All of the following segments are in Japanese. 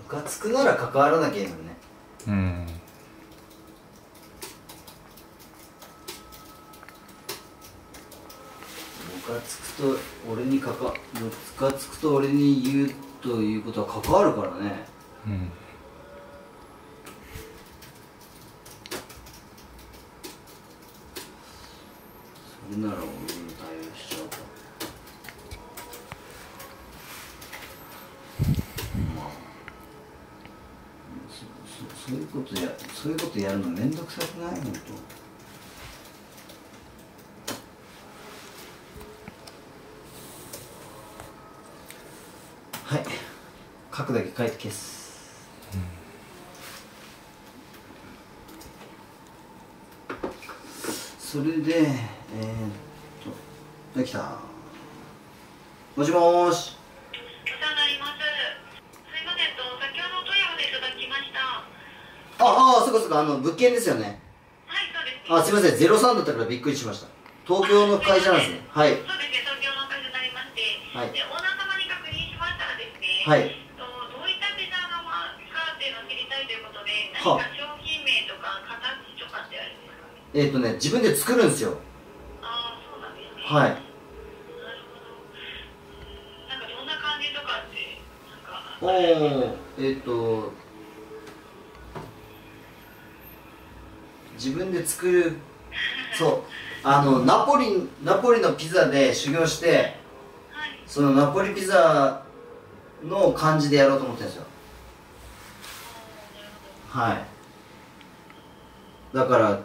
ムカつくなら関わらなきゃいいのにね。 うん。 ムカつくと俺にムカつくと俺に言うということは関わるからね。 うん。 それなら俺も対応しちゃうか。まあそういうことやるのめんどくさくない？本当。はい、書くだけ書いて消す。それでできた。もしもーし。 お世話になります。すいません、先ほどお問い合わせいただきました。 そこそこ、物件ですよね。 はい、そうです。 すいません、03だったからびっくりしました。東京の会社なんですね。はい。 そうですね、東京の会社になりまして、 はい。 で、オーナー様に確認しましたらですね、 はい。 どういったピザ窯かっていうのを知りたいということで、何か商品名とか形とかってあるんですかね。 自分で作るんですよ。 そうなんですね。 はい。 なるほど。なんかどんな感じとかって、 自分で作る。そうナポリのピザで修行して、 はい、 そのナポリピザの感じでやろうと思ってるんですよ。はい。だから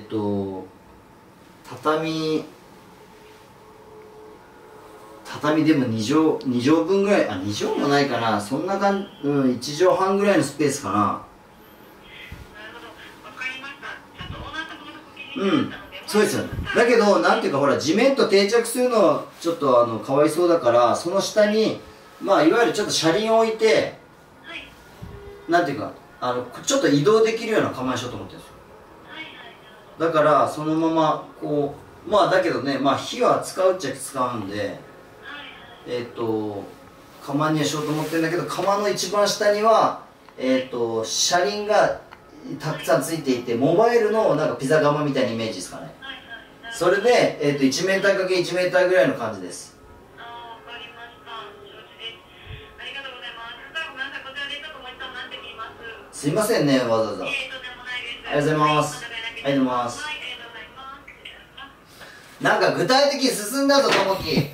畳でも2畳分ぐらい、2畳もないかな、そんな1畳半ぐらいのスペースかな。 なるほど、わかりました。ちょっとオーナー様のご記事になったので、 そうですよね。だけどなんていうか、ほら地面と定着するのはちょっとかわいそうだから、その下にいわゆるちょっと車輪を置いて、 はい、 なんていうかちょっと移動できるような構えしようと思ってるんですよ。 はいはい、 だからそのままこう、だけどね、火は使うっちゃ使うんで、窯にはしようと思ってるんだけど、窯の一番下には車輪がたくさんついていて、モバイルのなんかピザ窯みたいなイメージですかね。それで、1メーターかけ1メーターぐらいの感じです。 わかりました。承知です。ありがとうございます。ごめんなさい、こちらでちょっともう一度待ってみます。 すいませんね、わざわざ。 とんでもないです。 ありがとうございます。ありがとうございます。 はい、ありがとうございます。 なんか具体的に進んだぞ、ともき。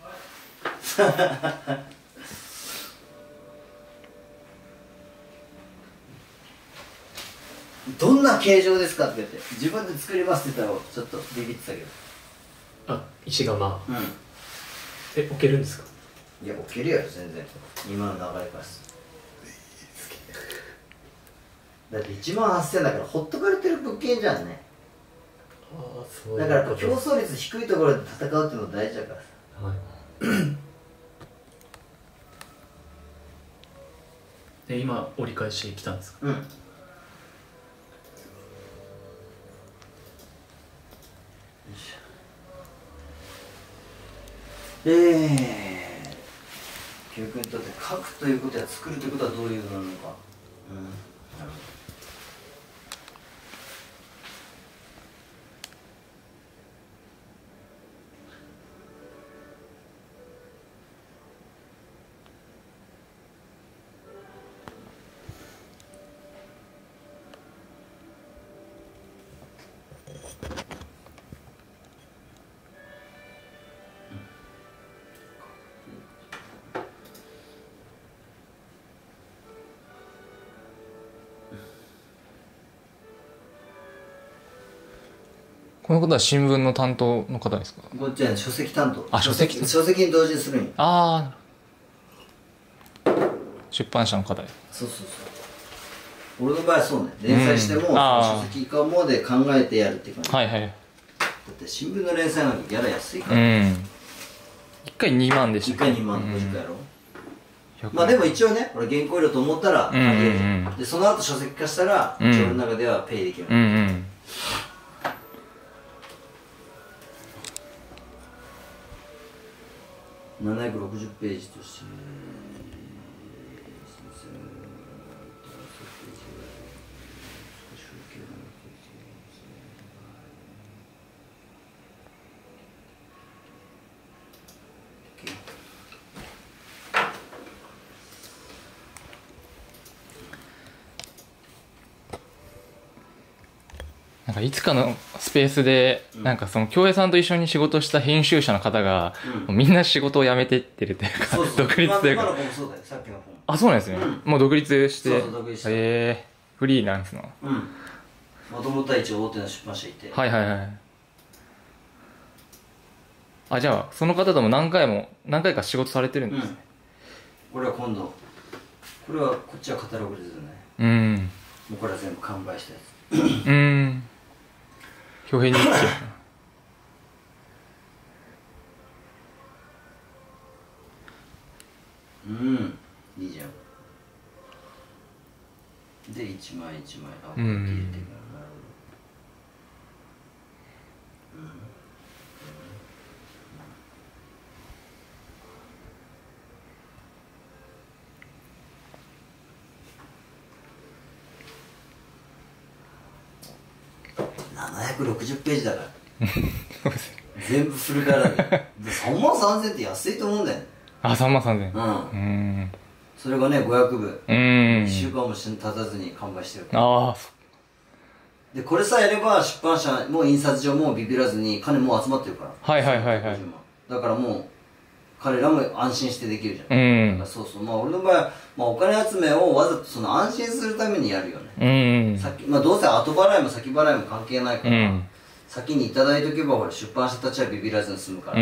どんな形状ですかって言って、自分で作りますって言ったらちょっとビビってたけど。 石窯。 うん。 置けるんですか？ いや、置けるよ、全然。今の流れからす。だって1万8000だからほっとかれてる物件じゃんね。 そういうだから競争率低いところで戦うっていうの大事だからさ。 はいで、今折り返し来たんですか？ うん。教育にとって書くということや作るということはどういうのなのか。なるほど。 このことは新聞の担当の方ですか？ こっちは書籍担当。 書籍に同時にするんよ。 出版社の方で。 そう。俺の場合はそうね、連載しても、書籍化もで考えてやるっていう感じ。 はいはい。 だって新聞の連載なんかギャラ安いから。 1回2万でしたっけ？1回2万50回やろ。でも一応ね、俺原稿料と思ったらあげる。でその後書籍化したら、俺の中ではペイできる。760ページとして、 なんかいつかのスペースで、なんかその京平さんと一緒に仕事した編集者の方が、もうみんな仕事を辞めてってるというか、 そうそう独立というか。 今の子もそうだよ、さっきの子も。 あ、そうなんですね。もう独立して。 そうそう、独立した。 フリーランスの。 もともとは一応大手の出版社いて。 はいはいはい。あ、じゃあ、その方とも何回か仕事されてるんですね。 これは今度、こっちはカタログですよね。もうこれは全部完売したやつ。 京平日記。 いいじゃん。で、一枚一枚、こうやって入れていくの。なるほど。760ページだから。全部フルカラーで。3万3000って安いと思うんだよね。 あ、3万3000。 それがね、500部。1週間も経たずに完売してるから。で、これさえやれば出版社も印刷所もビビらずに金もう集まってるから。 はいはいはいはい。 だからもう、彼らも安心してできるじゃん。だからそうそう。まあ俺の場合は、お金集めをわざとその安心するためにやるよね。どうせ後払いも先払いも関係ないから、先にいただいておけばほら出版社たちはビビらずに済むから。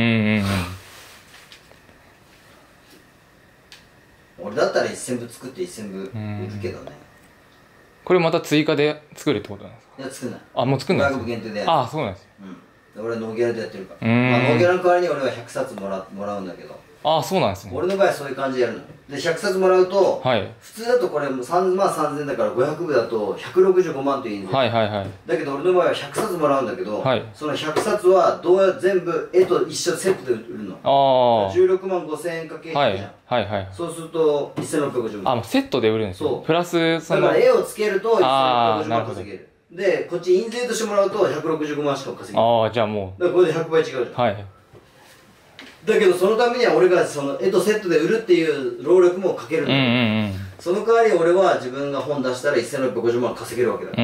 俺だったら1000部作って1000部売るけどね。 これまた追加で作るってことなんですか？ いや、作んない。 あ、もう作んない 500部限定でやる。 あ、そうなんです。 俺はノーギャラでやってるから。ノーギャラの代わりに俺は100冊もらうんだけど。 あ、そうなんですね。 俺の場合はそういう感じでやるの。で、100冊もらうと、普通だとこれ3万3000だから500部だと165万といいんだよ。だけど俺の場合は100冊もらうんだけど、その100冊は全部絵と一緒セットで売るの。16万5000円かけるじゃん。そうすると1650万。 あ、セットで売るんですよ。プラスだから絵をつけると1650万稼げる。で、こっち印税としてもらうと165万しか稼げる。 ああ、じゃあもう。 だからこれで100倍違うじゃん。だけどそのためには俺がその絵とセットで売るっていう労力もかけるんだよ。その代わり俺は自分が本出したら1650万稼げるわけだから。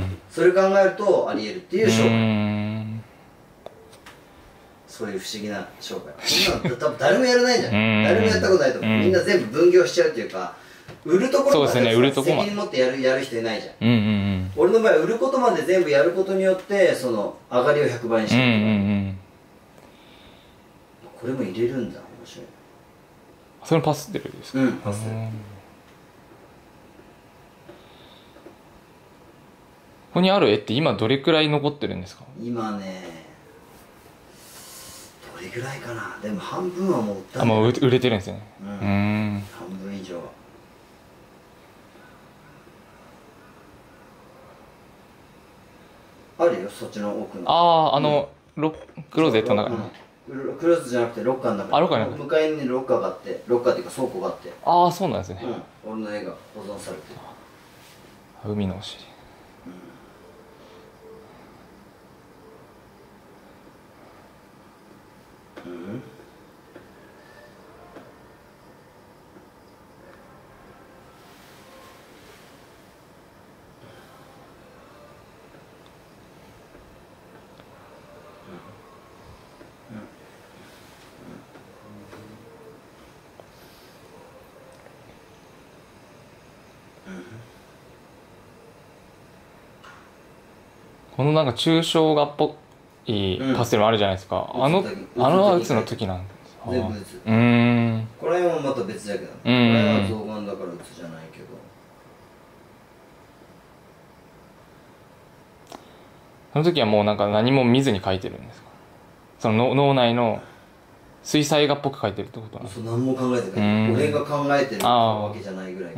それ考えるとあり得るっていう商売。そういう不思議な商売。そんなの多分誰もやらないんじゃん。誰もやったことないと思う。みんな全部分業しちゃうっていうか、売るところまで責任持ってやる人いないじゃん。俺の場合は売ることまで全部やることによってその上がりを100倍にしてる。これも入れるんだ。面白い。 それパステルですか？ パステル。 ここにある絵って今どれくらい残ってるんですか？ 今ね、どれぐらいかな。でも半分はもう売った。 あ、もう売れてるんですね。 半分以上。あるよ、そっちの奥の。 ああ、クローゼットの中に。 クローゼットじゃなくてロッカーの中に。 あ、ロッカーの中に。 向かいにロッカーがあって、ロッカーっていうか倉庫があって。 ああ、そうなんですね。 俺の絵が保存されてる。 海のお尻。このなんか抽象画っぽいパステルもあるじゃないですか。あのは打つの時なんですか？ 全部打つ。これはまた別だけど、これは象眼だから打つじゃないけど。 その時はもうなんか何も見ずに描いてるんですか？その脳内の水彩画っぽく描いてるってことなんですか？ そう、何も考えてない。俺が考えてるわけじゃないぐらい。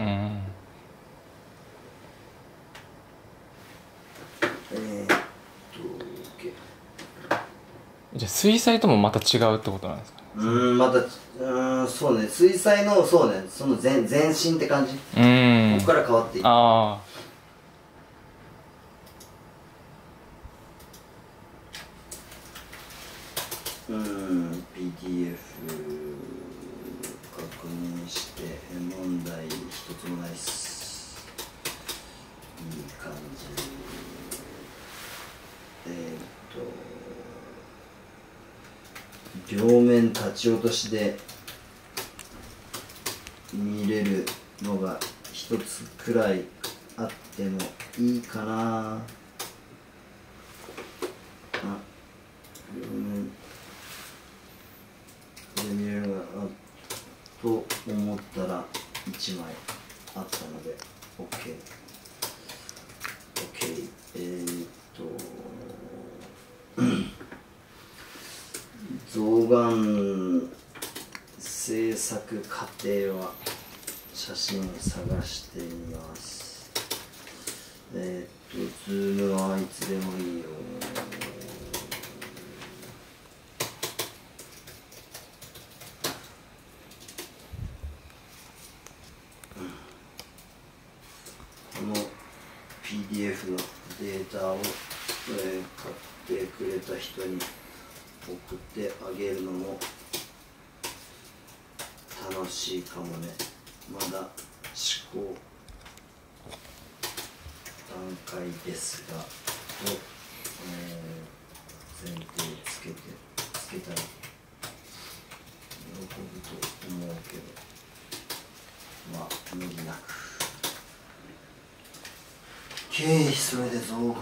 じゃあ水彩ともまた違うってことなんですか？ そうね、水彩の、そうね、その全身って感じ。ここから変わっていく。PDF 確認して問題一つもないっす。いい感じ。 両面立ち落としで見れるのが一つくらいあってもいいかな。両面で見れるのがと思ったら1枚あったので OK。象眼制作過程は写真探してみます。ズームはいつでもいいよ。この PDF のデータを、買ってくれた人に送ってあげるのも楽しいかもね。まだ試行段階ですが、前提つけたら喜ぶと思うけど、まあ無理なく。それで象眼。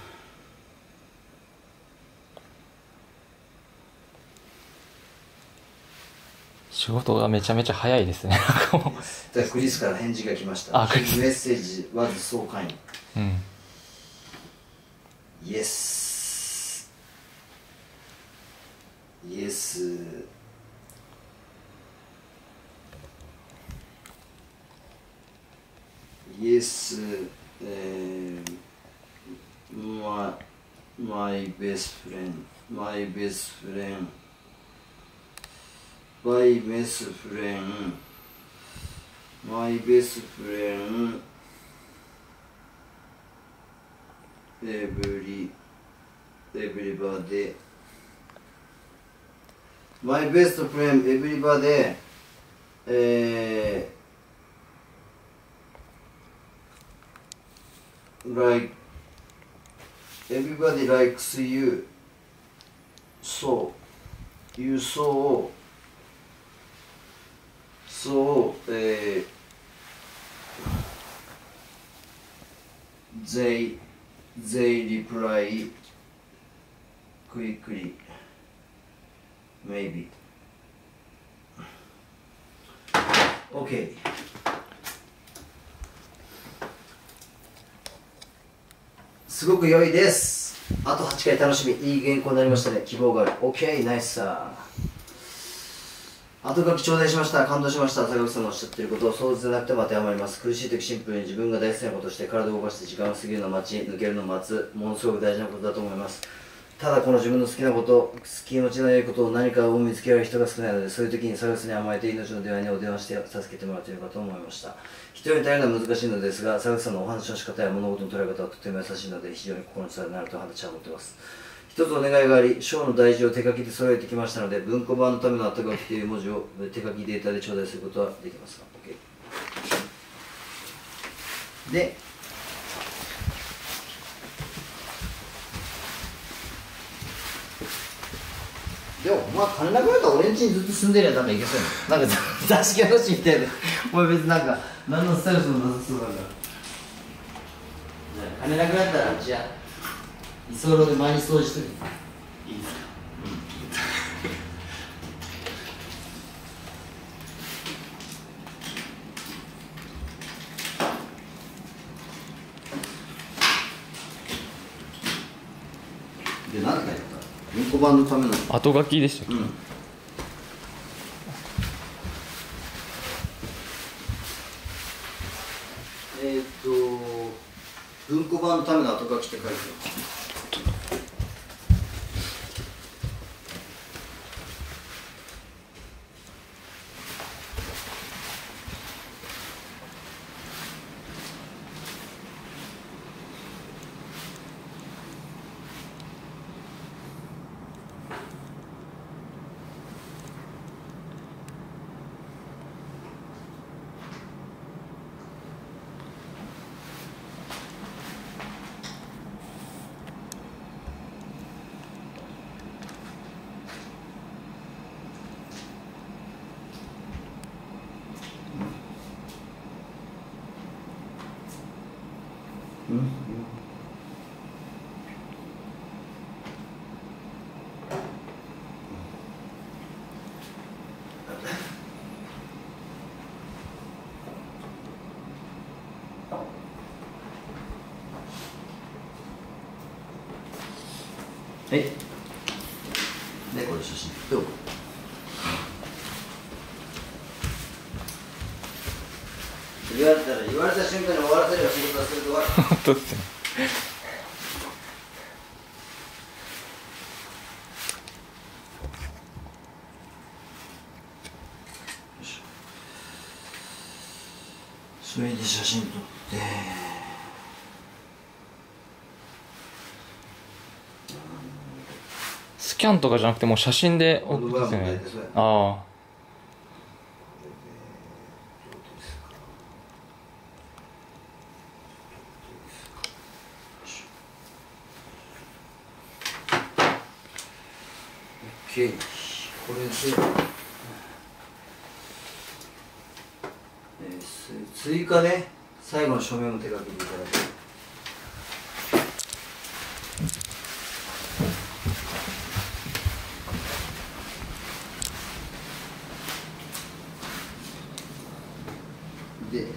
仕事がめちゃめちゃ早いですね。 クリスから返事が来ました。 あ、クリス。 メッセージはそうかい。 うん。 イエス。イエス。イエス。my best friend, my best friend, my best friend, my best friend, everybody, my best friend, everybody, like everybody likes you, so you so they reply quickly, maybe. Okay. すごく良いです。あと8回楽しみ。いい原稿になりましたね。希望がある。OK、ナイスさ。後書き頂戴しました。感動しました。坂口さんのおっしゃっていることを想像でなくても当てはまります。苦しい時シンプルに自分が大好きなことをして体を動かして時間を過ぎるのを待ち、抜けるのを待つ。ものすごく大事なことだと思います。ただこの自分の好きなこと、気持ちの良いことを何かを見つけられる人が少ないので、そういう時にサグスに甘えて命の電話にお電話して助けてもらっているかと思いました。一人に頼るのは難しいのですが、サグスさんのお話の仕方や物事の捉え方はとても優しいので、非常に心に伝わるなると私は思っています。一つお願いがあり、章の題字を手書きで揃えてきましたので、文庫版のための後書きという文字を手書きデータで頂戴することはできますか？ OK。で、でも、まあ、金なくなったら俺ん家にずっと住んでりゃ多分いけそうやなんか、座敷が欲しいみたいで、お前別になんか、何のスタイルもなさそうだから。金なくなったら、うちは、居候で前に掃除しとる。いいですか？で、何て書いてあった？文庫版のための後書きでしたっけ？ うん。文庫版のための後書きって書いてある。 はい。で、これ写真どう？言われた瞬間に終わらせるよ、仕事はすると終わる。 本当ですね。 それで写真撮って。 スキャンとかじゃなくてもう写真で送るんですよね。ああ。 これで、追加で最後の署名も手書きでいただく。で、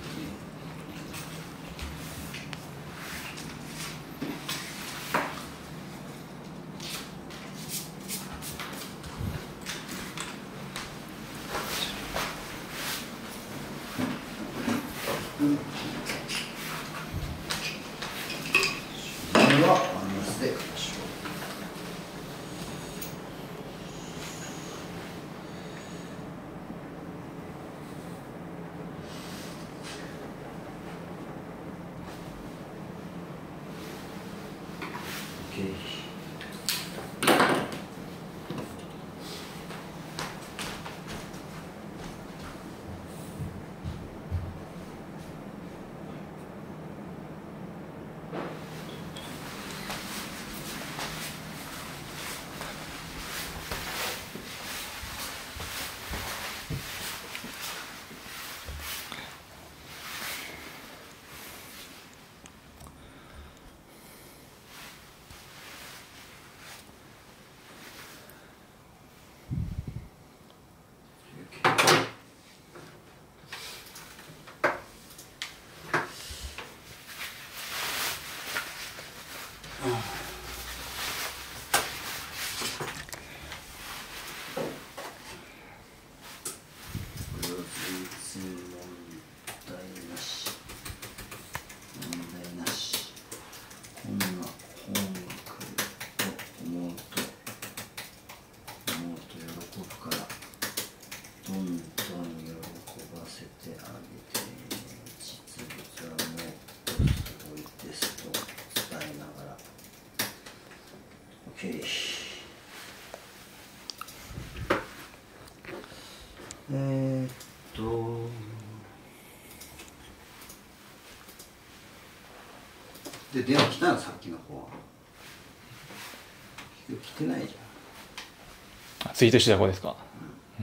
で、電話来たの、さっきの子は。来てないじゃん。 ツイートしてた子ですか。うん。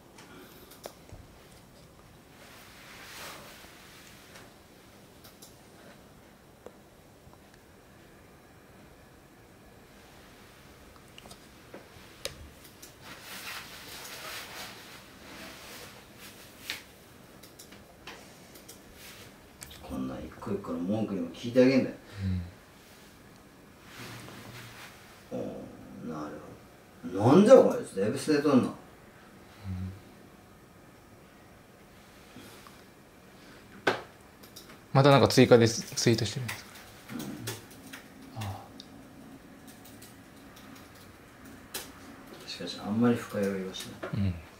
こんなん一個一個の文句にも聞いてあげんだよ。なるほど。なんだよこいつ、だいぶ捨てとんの。 またなんか追加でツイートしてるんですか。 しかしあんまり深酔いはしない。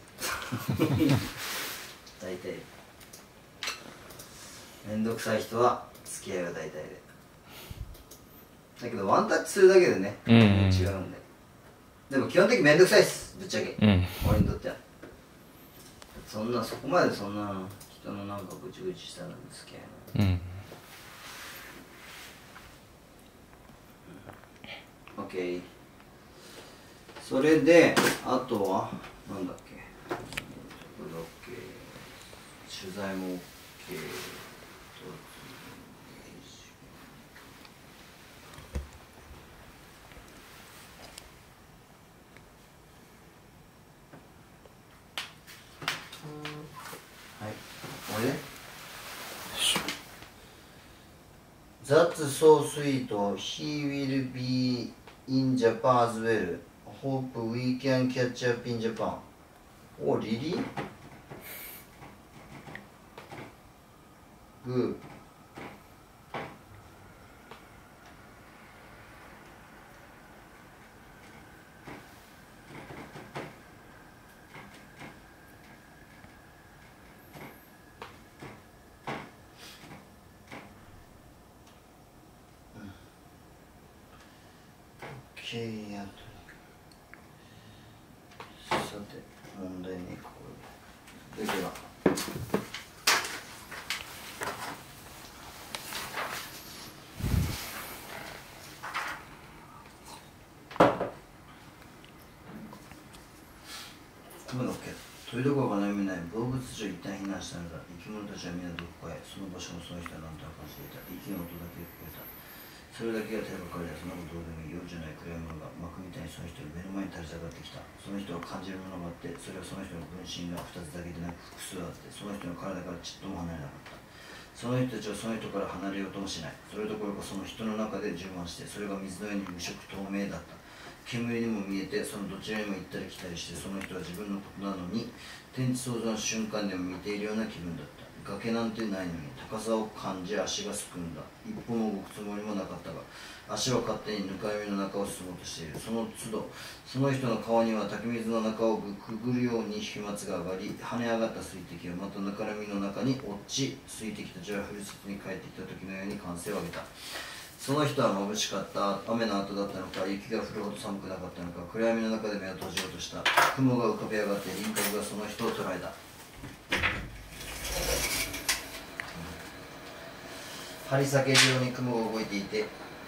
大体めんどくさい人は付き合いが大体で。だけどワンタッチするだけでね、違うんで。でも基本的にめんどくさいっす、ぶっちゃけ。俺にとっては。そこまでそんな人のなんかぐちぐちしたら付き合いない。オッケー。それで、あとは、なんだっけ。これだっけ。取材も OK。 That's so sweet. He will be in Japan as well. Hope we can catch up in Japan. Oh, really? Good. OK やとさて問題にこれでは雲の毛鳥どころが悩めない動物上一旦避難したのだ。生き物たちは皆どこかへ、その場所もその人は何とか感じていた。息の音だけ聞こえた。それだけが手がかりだ。そんなことどうでもいい。夜じゃない暗いものが幕みたいにその人の目の前に立ち上がってきた。その人は感じるものがあって、それはその人の分身が2つだけでなく複数あって、その人の体からちっとも離れなかった。その人たちはその人から離れようともしない。それどころかその人の中で充満して、それが水のように無色透明だった。煙にも見えて、そのどちらにも行ったり来たりして、その人は自分のことなのに天地創造の瞬間でも見ているような気分だった。崖なんてないのに高さを感じ足がすくんだ。一歩も動くつもりもなかったが、足は勝手にぬかみの中を進もうとしている。その都度その人の顔には滝水の中をくぐるように飛沫が上がり、跳ね上がった水滴はまたぬかみの中に落ち、水滴たちはふるさとに帰ってきた時のように歓声を上げた。その人は眩しかった。雨の後だったのか、雪が降るほど寒くなかったのか、暗闇の中で目を閉じようとした。雲が浮かび上がって輪郭がその人を捉えた。針裂けるように雲が動いていて、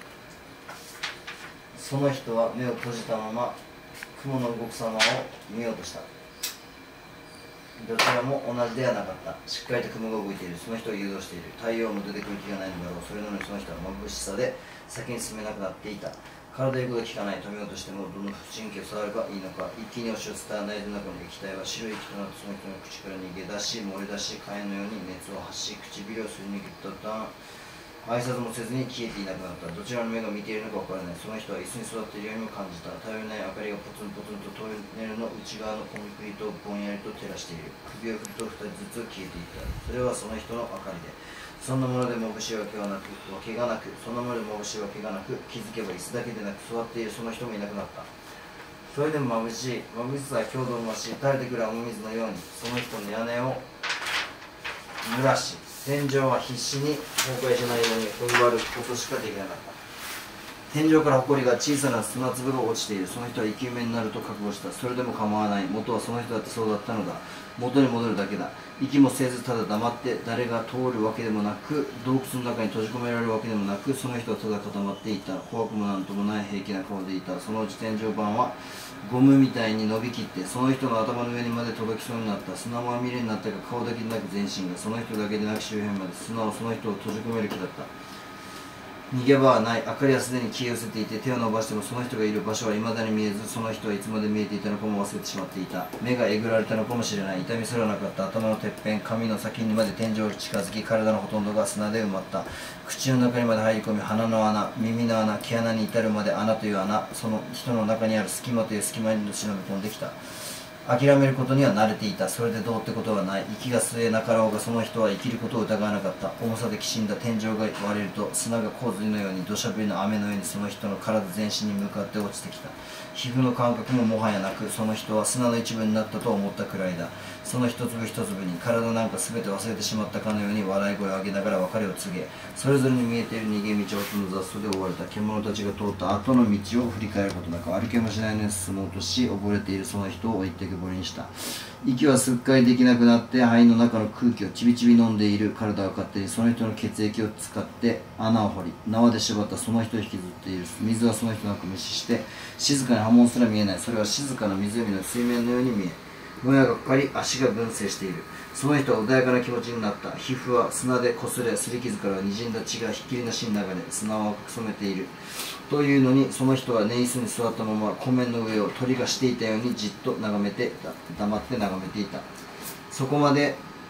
その人は目を閉じたまま雲の動く様を見ようとした。どちらも同じではなかった。しっかりと雲が動いている。その人を誘導している。太陽も出てくる気がないのだろう。それなのにその人は眩しさで先に進めなくなっていた。体言うことが効かない。止めようとしてもどの神経を触ればいいのか。一気に押し寄せた内臓の中の液体は白い液となってその人の口から逃げ出し、漏れ出し、火炎のように熱を発し、唇をすり抜けた途端、挨拶もせずに消えていなくなった。どちらの目が見ているのか分からない。その人は椅子に座っているようにも感じた。頼りない明かりがポツンポツンとトンネルの内側のコンクリートをぼんやりと照らしている。首を振ると2人ずつ消えていった。それはその人の明かりで、そんなもので眩しいわけがなく、そんなもので眩しいわけがなく、気づけば椅子だけでなく座っているその人もいなくなった。それでも眩しい。眩しさは強度を増し、垂れてくる雨水のようにその人の屋根を濡らし、天井は必死に崩壊しないように踏ん張ることしかできなかった。天井から埃が小さな砂粒が落ちている。その人は生き埋めになると覚悟した。それでも構わない。元はその人だってそうだったのだ。元に戻るだけだ。息もせずただ黙って誰が通るわけでもなく、洞窟の中に閉じ込められるわけでもなく、その人はただ固まっていた。怖くもなんともない平気な顔でいた。そのうち天井板はゴムみたいに伸びきってその人の頭の上にまで届きそうになった。砂まみれになったが顔だけでなく全身が、その人だけでなく周辺まで砂をその人を閉じ込める気だった。逃げ場はない。明かりはすでに消え失せていて、手を伸ばしてもその人がいる場所は未だに見えず、その人はいつまで見えていたのかも忘れてしまっていた。目がえぐられたのかもしれない。痛みすらなかった。頭のてっぺん、髪の先にまで天井が近づき、体のほとんどが砂で埋まった。口の中にまで入り込み、鼻の穴、耳の穴、毛穴に至るまで穴という穴、その人の中にある隙間という隙間に忍び込んできた。諦めることには慣れていた。それでどうってことはない。息が吸えなかろうがその人は生きることを疑わなかった。重さできしんだ天井が割れると砂が洪水のように土砂降りの雨のようにその人の体全身に向かって落ちてきた。皮膚の感覚ももはやなく、その人は砂の一部になったと思ったくらいだ。その一粒一粒に体なんか全て忘れてしまったかのように笑い声を上げながら別れを告げ、それぞれに見えている逃げ道をその雑草で覆われた。獣たちが通った後の道を振り返ることなく歩けもしないのに進もうとし、溺れているその人を置いてけぼりにした。息はすっかりできなくなって肺の中の空気をちびちび飲んでいる。体は勝手にその人の血液を使って穴を掘り、縄で縛ったその人を引きずっている。水はその人なく無視して静かに波紋すら見えない。それは静かな湖の水面のように見え、もやがかかり足が群生している。その人は穏やかな気持ちになった。皮膚は砂でこすれ、すり傷からにじんだ血がひっきりなしに流れ、砂を赤く染めている。というのにその人は寝椅子に座ったまま湖面の上を鳥がしていたようにじっと眺めて黙って眺めていた。そこまで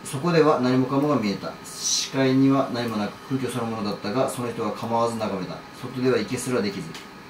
そこでは何もかもが見えた。視界には何もなく空虚そのものだったが、その人は構わず眺めた。外では息すらできず、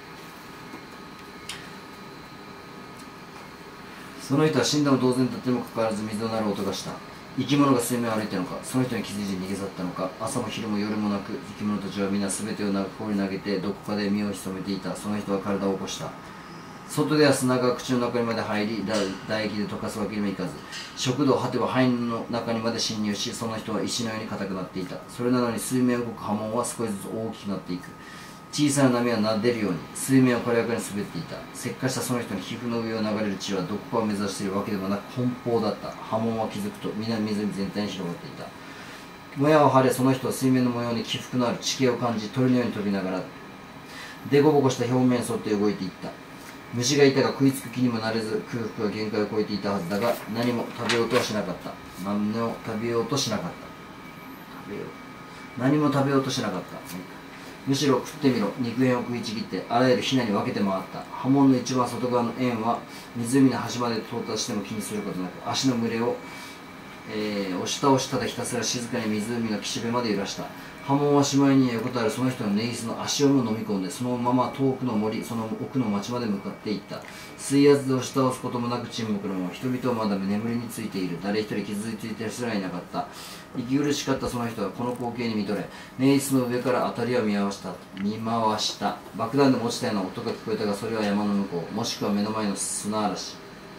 その人は死んだも同然だってもかかわらず水の鳴る音がした。生き物が水面を歩いたのか、その人に気づいて逃げ去ったのか。朝も昼も夜もなく、生き物たちは皆全てを放り投げてどこかで身を潜めていた。その人は体を起こした。外では砂が口の中にまで入り、唾液で溶かすわけにもいかず、食道を果ては肺の中にまで侵入し、その人は石のように硬くなっていた。それなのに水面を動く波紋は少しずつ大きくなっていく。小さな波はなでるように水面を軽やかに滑っていた。石化したその人の皮膚の上を流れる血はどこかを目指しているわけでもなく奔放だった。波紋は気づくと皆湖全体に広がっていた。もやを張れ、その人は水面の模様に起伏のある地形を感じ、鳥のように飛びながらでこぼこした表面に沿って動いていった。虫がいたが食いつく気にもなれず、空腹は限界を超えていたはずだが、何も食べようとはしなかった。何も食べようとしなかった。何も食べようとしなかった。むしろ食ってみろ。肉片を食いちぎってあらゆるひなに分けて回った。波紋の一番外側の円は湖の端まで到達しても気にすることなく、足の群れを、押し倒しただひたすら静かに湖の岸辺まで揺らした。波紋はしまいに横たわるその人のネイスの足をも飲み込んで、そのまま遠くの森、その奥の町まで向かっていった。水圧で押し倒すこともなく沈黙のまま、人々はまだ眠りについている。誰一人気づいていてすらいなかった。息苦しかったその人はこの光景に見とれ、ネイスの上から辺りを見回した。爆弾でも落ちたような音が聞こえたが、それは山の向こう、もしくは目の前の砂嵐。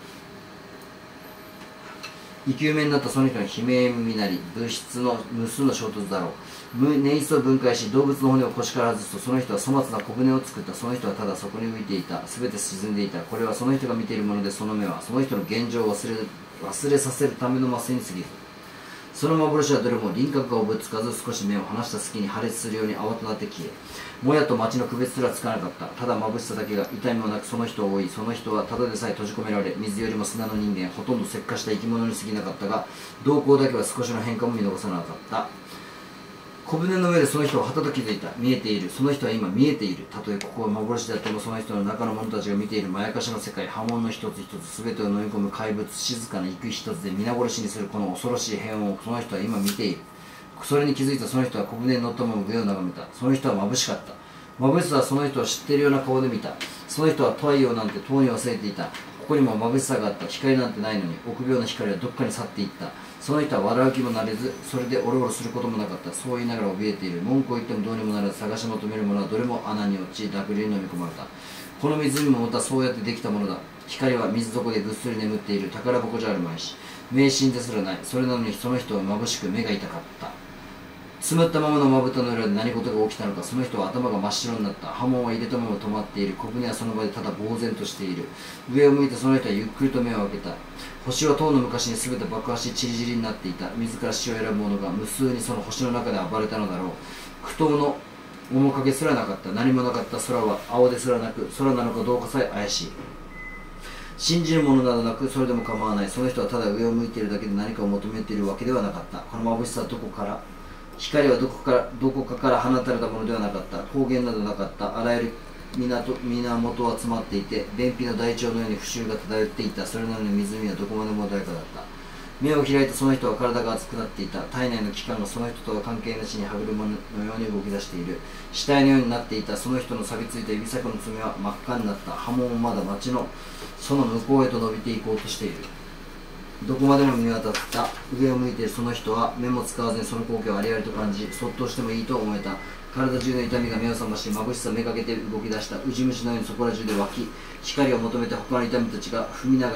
生き埋めになったその人の悲鳴耳なり、物質の無数の衝突だろう。ネイスを分解し、動物の骨を腰から外すと、その人は粗末な小舟を作った。その人はただそこに浮いていた。すべて沈んでいた。これはその人が見ているもので、その目はその人の現状を忘れさせるための麻酔に過ぎず、その幻はどれも輪郭がおぶつかず、少し目を離した隙に破裂するように慌となって消え、もやと町の区別すらつかなかった。ただ眩しさだけが痛みもなくその人を追い、その人はただでさえ閉じ込められ、水よりも砂の人間、ほとんど石化した生き物に過ぎなかったが、動向だけは少しの変化も見逃さなかった。小舟の上でその人ははたと気づいた。見えている。その人は今見えている。たとえここは幻であっても、その人の中の者たちが見ているまやかしの世界、波紋の一つ一つ、全てを飲み込む怪物、静かな息一つで皆殺しにするこの恐ろしい変をその人は今見ている。それに気づいたその人は小舟に乗ったまま上を眺めた。その人は眩しかった。眩しさはその人を知っているような顔で見た。その人は太陽なんてとうに忘れていた。ここにも眩しさがあった。光なんてないのに、臆病な光はどっかに去っていった。その人は笑う気もなれず、それでおろおろすることもなかった。そう言いながら怯えている。文句を言ってもどうにもならず、探し求めるものはどれも穴に落ち、濁流に飲み込まれた。この湖もまたそうやってできたものだ。光は水底でぐっすり眠っている。宝箱じゃあるまいし、迷信ですらない。それなのにその人は眩しく目が痛かった。つむったままのまぶたの裏で何事が起きたのか、その人は頭が真っ白になった。波紋は入れたまま止まっている。小舟はその場でただ呆然としている。上を向いたその人はゆっくりと目を開けた。星はとうの昔に全て爆破し散り散りになっていた。自ら死を選ぶ者が無数にその星の中で暴れたのだろう。苦闘の面影すらなかった。何もなかった。空は青ですらなく、空なのかどうかさえ怪しい。信じるものなどなく、それでも構わない。その人はただ上を向いているだけで何かを求めているわけではなかった。この眩しさはどこから、光はどこかから放たれたものではなかった。光源などなかった。あらゆる源は詰まっていて、便秘の大腸のように腐臭が漂っていた。それなのに湖はどこまでも穏やかだった。目を開いたその人は体が熱くなっていた。体内の器官がその人とは関係なしに歯車のように動き出している。死体のようになっていた。その人の錆びついた指先の爪は真っ赤になった。波紋はまだ町のその向こうへと伸びていこうとしている。どこまでも見渡った上を向いているその人は目も使わずにその光景をありありと感じ、そっとしてもいいと思えた。体中の痛みが目を覚まし、眩しさめがけて動き出した。ウジ虫のようにそこら中で湧き、光を求めて他の痛みたちを踏みなが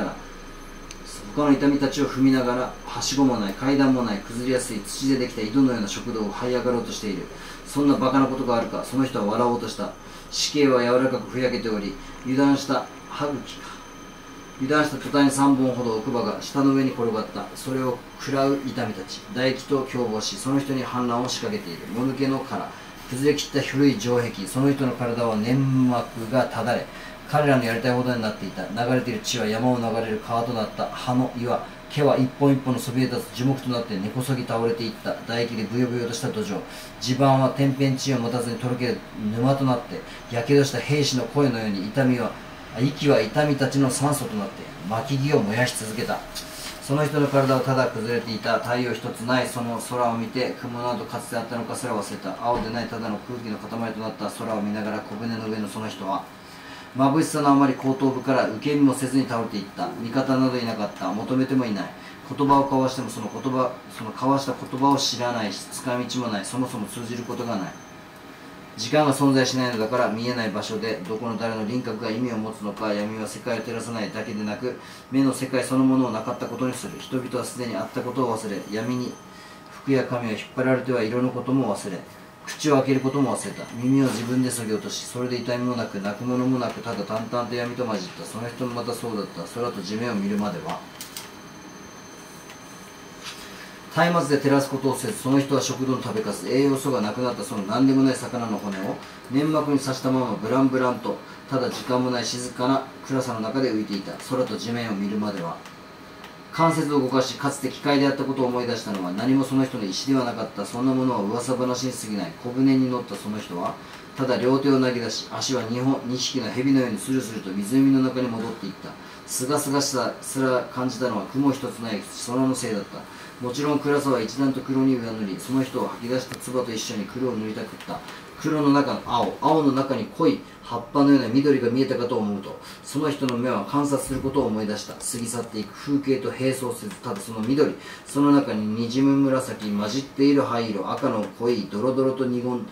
ら、はしごもない、階段もない、崩れやすい土でできた井戸のような食堂を這い上がろうとしている。そんなバカなことがあるか。その人は笑おうとした。死形は柔らかくふやけており、油断した途端に3本ほど奥歯が舌の上に転がった。それを食らう痛みたち、唾液と共謀し、その人に反乱を仕掛けている。もぬけの殻、崩れ切った古い城壁、その人の体は粘膜がただれ、彼らのやりたいほどになっていた。流れている血は山を流れる川となった。葉の岩、毛は一本一本のそびえ立つ樹木となって根こそぎ倒れていった。唾液でブヨブヨとした土壌、地盤は天変地異を持たずにとろける沼となって、やけどした兵士の声のように息は痛みたちの酸素となって巻き木を燃やし続けた。 その人の体はただ崩れていた。太陽一つないその空を見て、雲などかつてあったのかすら忘れた。青でないただの空気の塊となった空を見ながら、小舟の上のその人は眩しさのあまり後頭部から受け身もせずに倒れていった。味方などいなかった。求めてもいない。言葉を交わしてもその交わした言葉を知らないし、使い道もない。そもそも通じることがない。時間が存在しないのだから、見えない場所でどこの誰の輪郭が意味を持つのか。闇は世界を照らさないだけでなく、目の世界そのものをなかったことにする。人々はすでにあったことを忘れ、闇に服や髪を引っ張られては色のことも忘れ、口を開けることも忘れた。耳を自分で削ぎ落とし、それで痛みもなく泣くものもなく、ただ淡々と闇と混じった。その人もまたそうだった。空と地面を見るまでは松明で照らすことをせず、その人は食堂の食べかす、栄養素がなくなったその何でもない魚の骨を粘膜に刺したままブランブランと、ただ時間もない静かな暗さの中で浮いていた。空と地面を見るまでは関節を動かし、かつて機械であったことを思い出したのは、何もその人の意思ではなかった。そんなものは噂話に過ぎない。小舟に乗ったその人はただ両手を投げ出し、足は2匹の蛇のようにスルスルと湖の中に戻っていった。すがすがしさすら感じたのは雲一つない空のせいだった。もちろん暗さは一段と黒に上塗り、その人を吐き出した唾と一緒に黒を塗りたくった。黒の中の青、青の中に濃い葉っぱのような緑が見えたかと思うと、その人の目は観察することを思い出した。過ぎ去っていく風景と並走せず、ただその緑、その中ににじむ紫、混じっている灰色、赤の濃いドロドロと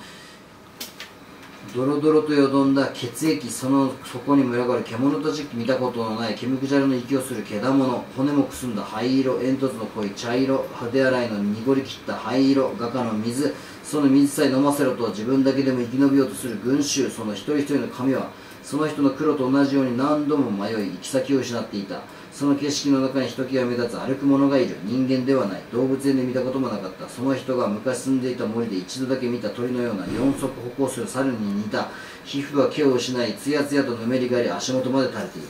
よどんだ血液、そこに群がる獣たち見たことのないケムクジャラの息をする毛玉、骨もくすんだ灰色、煙突の濃い茶色、派手洗いの濁りきった灰色、画家の水、その水さえ飲ませろと自分だけでも生き延びようとする群衆、その一人一人の髪はその人の黒と同じように何度も迷い行き先を失っていた。その景色の中にひときわ目立つ歩く者がいる。人間ではない。動物園で見たこともなかった。その人が昔住んでいた森で一度だけ見た鳥のような四足歩行する猿に似た。皮膚は毛を失い、つやつやとぬめりがあり、足元まで垂れている。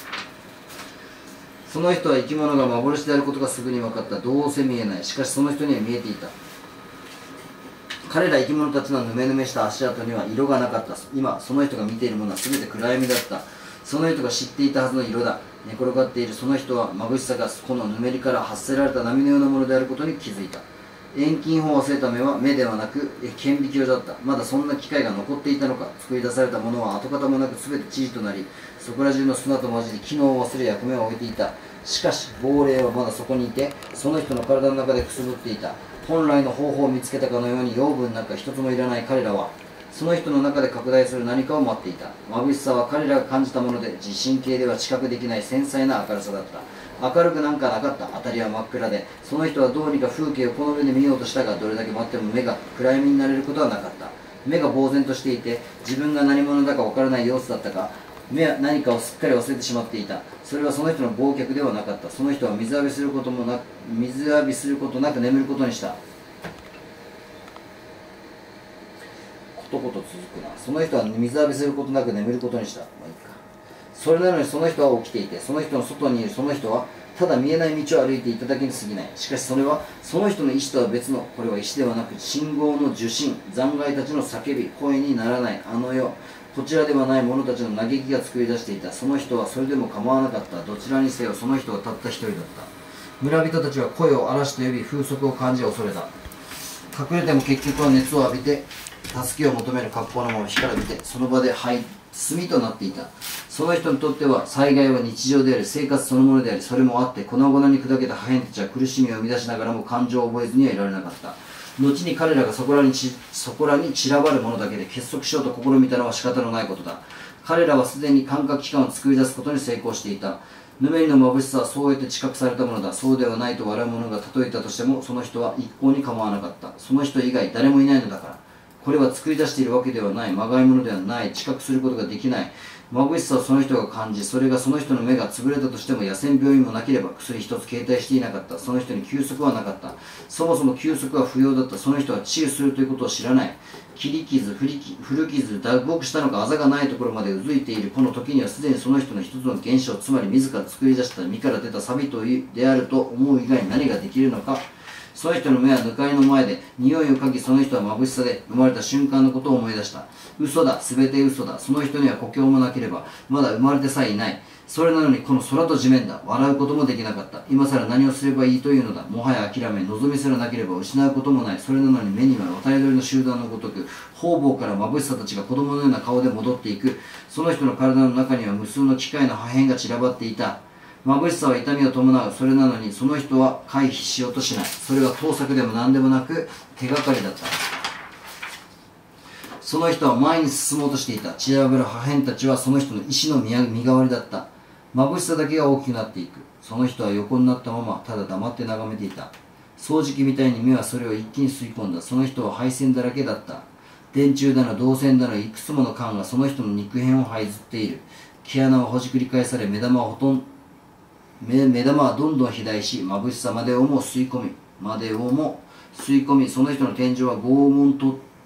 その人は生き物が幻であることがすぐに分かった。どうせ見えない。しかしその人には見えていた。彼ら生き物たちのぬめぬめした足跡には色がなかった。今その人が見ているものは全て暗闇だった。その人が知っていたはずの色だ。寝転がっているその人は眩しさがこのぬめりから発せられた波のようなものであることに気づいた。遠近法を忘れた目は目ではなく顕微鏡だった。まだそんな機械が残っていたのか。作り出されたものは跡形もなく全て塵となり、そこら中の砂と混じり機能を忘れ役目を終えていた。しかし亡霊はまだそこにいて、その人の体の中でくすぶっていた。本来の方法を見つけたかのように養分なんか一つもいらない彼らはその人の中で拡大する何かを待っていた。眩しさは彼らが感じたもので、自神経では知覚できない繊細な明るさだった。明るくなんかなかった。辺りは真っ暗で、その人はどうにか風景をこの目で見ようとしたが、どれだけ待っても目が暗闇になれることはなかった。目が呆然としていて、自分が何者だかわからない様子だったが、目は何かをすっかり忘れてしまっていた。それはその人の忘却ではなかった。その人は水浴びすることなく眠ることにした。こと続くな。その人は水浴びすることなく眠ることにした。まあいいか。それなのにその人は起きていて、その人の外にいるその人はただ見えない道を歩いていただけに過ぎない。しかしそれはその人の意志とは別の、これは意志ではなく信号の受信、残骸たちの叫び、声にならないあの世、こちらではない者たちの嘆きが作り出していた。その人はそれでも構わなかった。どちらにせよその人はたった一人だった。村人たちは声を嵐と呼び、風速を感じ恐れた。隠れても結局は熱を浴びて助けを求める格好のまま火から出て、その場で炭となっていた。その人にとっては災害は日常であり、生活そのものであり、それもあって粉々に砕けた破片たちは苦しみを生み出しながらも感情を覚えずにはいられなかった。後に彼らがそこらに散らばるものだけで結束しようと試みたのは仕方のないことだ。彼らはすでに感覚器官を作り出すことに成功していた。ぬめりの眩しさはそうやって知覚されたものだ。そうではないと笑う者が例えたとしても、その人は一向に構わなかった。その人以外誰もいないのだから。これは作り出しているわけではない、まがいものではない、知覚することができない眩しさをその人が感じ、それがその人の目が潰れたとしても野戦病院もなければ薬一つ携帯していなかった。その人に休息はなかった。そもそも休息は不要だった。その人は治癒するということを知らない。切り傷、古傷、脱獄したのかあざがないところまでうずいているこの時には、すでにその人の一つの現象、つまり自ら作り出した身から出た錆であると思う以外に何ができるのか。その人の目はぬかりの前で匂いを嗅ぎ、その人は眩しさで生まれた瞬間のことを思い出した。嘘だ、すべて嘘だ。その人には故郷もなければまだ生まれてさえいない。 それなのにこの空と地面だ。笑うこともできなかった。今更何をすればいいというのだ。もはや諦め、望みすらなければ失うこともない。それなのに目には渡り鳥の集団のごとく、方々から眩しさたちが子供のような顔で戻っていく。その人の体の中には無数の機械の破片が散らばっていた。眩しさは痛みを伴う。それなのにその人は回避しようとしない。それは盗作でも何でもなく手がかりだった。その人は前に進もうとしていた。散らばる破片たちはその人の意志の身代わりだった。眩しさだけが大きくなっていく。その人は横になったままただ黙って眺めていた。掃除機みたいに目はそれを一気に吸い込んだ。その人は配線だらけだった。電柱だの銅線だのいくつもの管がその人の肉片を這いずっている。毛穴はほじくり返され、目玉はどんどん肥大し、眩しさまでをも吸い込み、その人の天井は轟音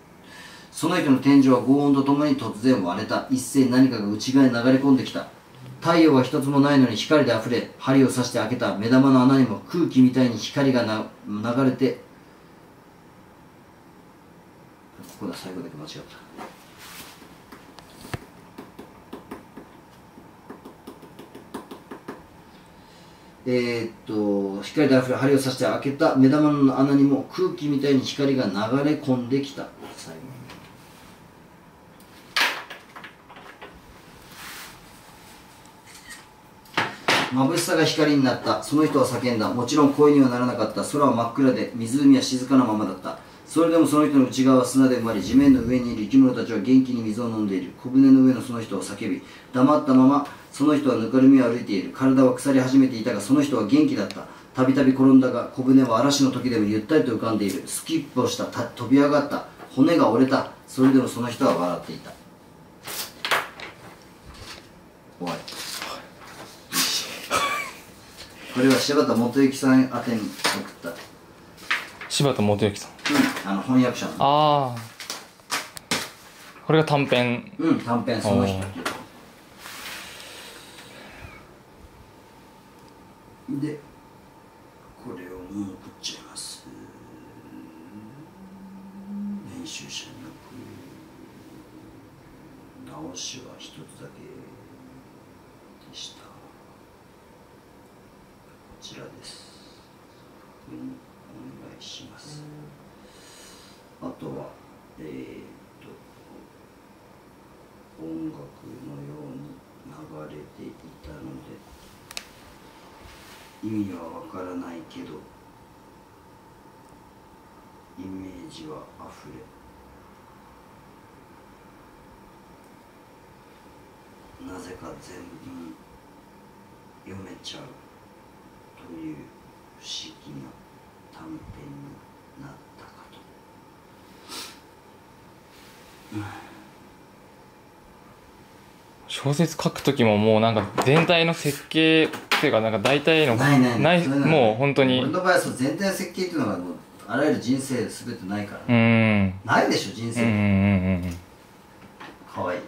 とともに突然割れた。一斉に何かが内側に流れ込んできた。太陽は一つもないのに光であふれ、針を刺して開けた目玉の穴にも空気みたいに光が流れて、ここだ、最後だけ間違った。光であふれ針を刺して開けた目玉の穴にも空気みたいに光が流れ込んできた。最後眩しさが光になった。その人は叫んだ。もちろん声にはならなかった。空は真っ暗で湖は静かなままだった。それでもその人の内側は砂で埋まり、地面の上にいる生き物たちは元気に水を飲んでいる。小舟の上のその人は叫び、黙ったままその人はぬかるみを歩いている。体は腐り始めていたがその人は元気だった。たびたび転んだが小舟は嵐の時でもゆったりと浮かんでいる。スキップをした。飛び上がった。骨が折れた。それでもその人は笑っていた。終わり。これは柴田元幸さん宛てに送った。 柴田元幸さん。 翻訳者の。 ああ。これが短編。 短編その人っていう。で、これをもう送っちゃいます。編集者に送る。直しは一つだけでした。こちらです。お願いします。あとは、音楽のように流れていたので、意味はわからないけど、イメージはあふれ、なぜか全文読めちゃうという不思議な短編になったかと。 小説書くときももうなんか全体の設計っていうかなんか大体のないもう本当に俺の場合は全体の設計っていうのがもうあらゆる人生全てないから、ないでしょ人生かわいい OK。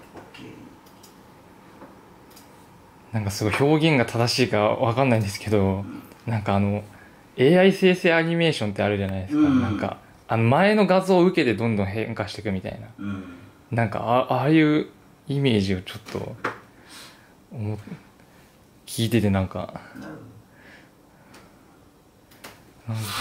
なんかすごい表現が正しいかわかんないんですけど、なんかAI 生成アニメーションってあるじゃないですか、なんか前の画像を受けてどんどん変化していくみたいな、なんかああいうイメージをちょっと聞いててなんかなんか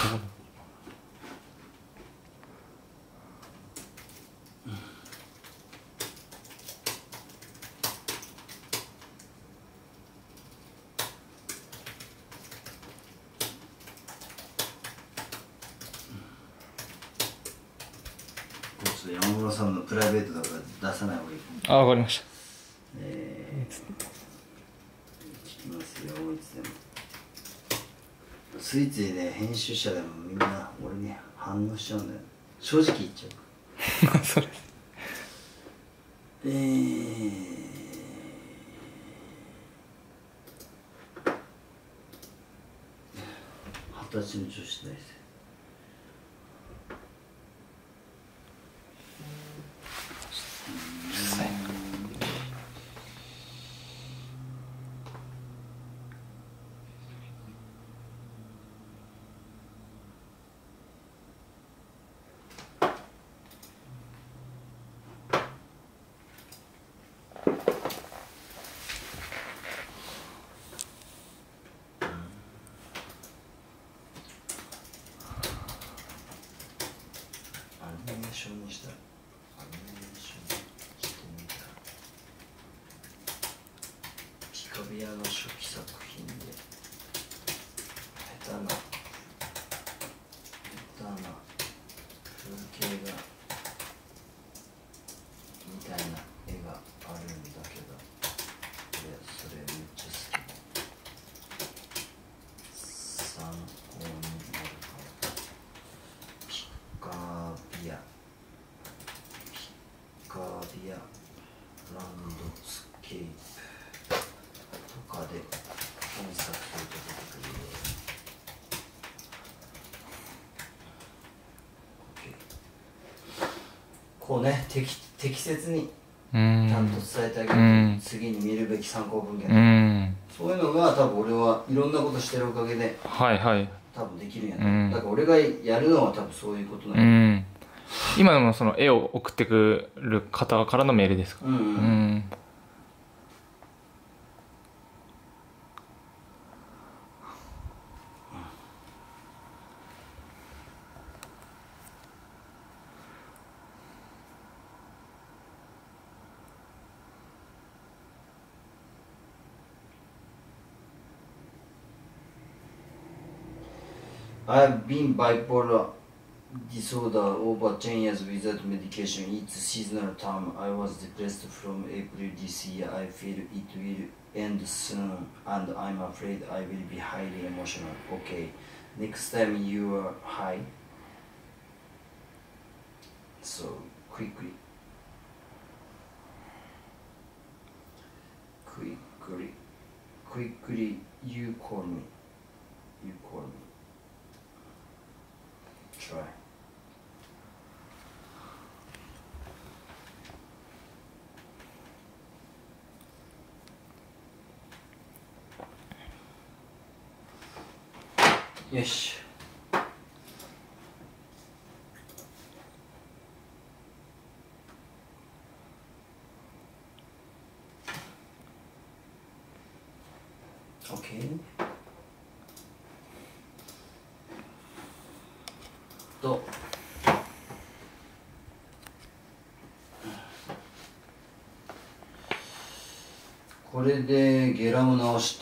山室さんのプライベートだから出さない方がいい。 わかりました。 聞きますよ、いつでも。ついついね、編集者でもみんな俺に反応しちゃうんだよ。正直言っちゃう。 それ 20歳の女子大生。 したらアニメーションしてみた。ピカビアの初期作品で下手な風景画みたいな絵があるんだけど、それめっちゃ好き。参考になるかも。ピカビアランドスケープとかで検索すると出てくるよ。こうね、適切にちゃんと伝えてあげる、次に見るべき参考文献、そういうのが多分俺はいろんなことしてるおかげで、 はいはい、 多分できるんやね、だから俺がやるのは多分そういうことなんや、 今でもその絵を送ってくる方からのメールですか？ I've been bipolar disorder over 10 years without medication. It's seasonal term. I was depressed from April this year. I feel it will end soon and I'm afraid I will be highly emotional. Okay, next time you are high, so quickly you call me. Try. Yes. Okay. とこれでゲラも直した。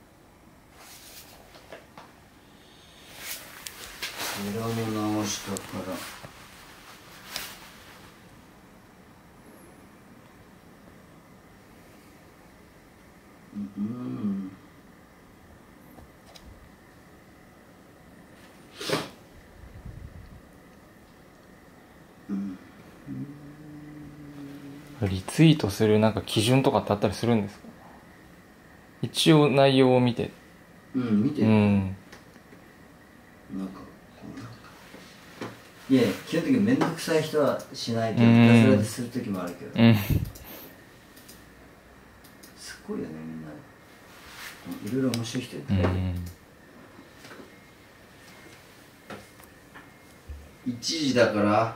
ゲラも直したからリツイートするなんか基準とかってあったりするんですか？一応内容を見て。 見てる。なんかいや基本的に面倒くさい人はしないけど、ひたすらでする時もあるけど、すごいよね、みんないろいろ面白い人いて、1時だから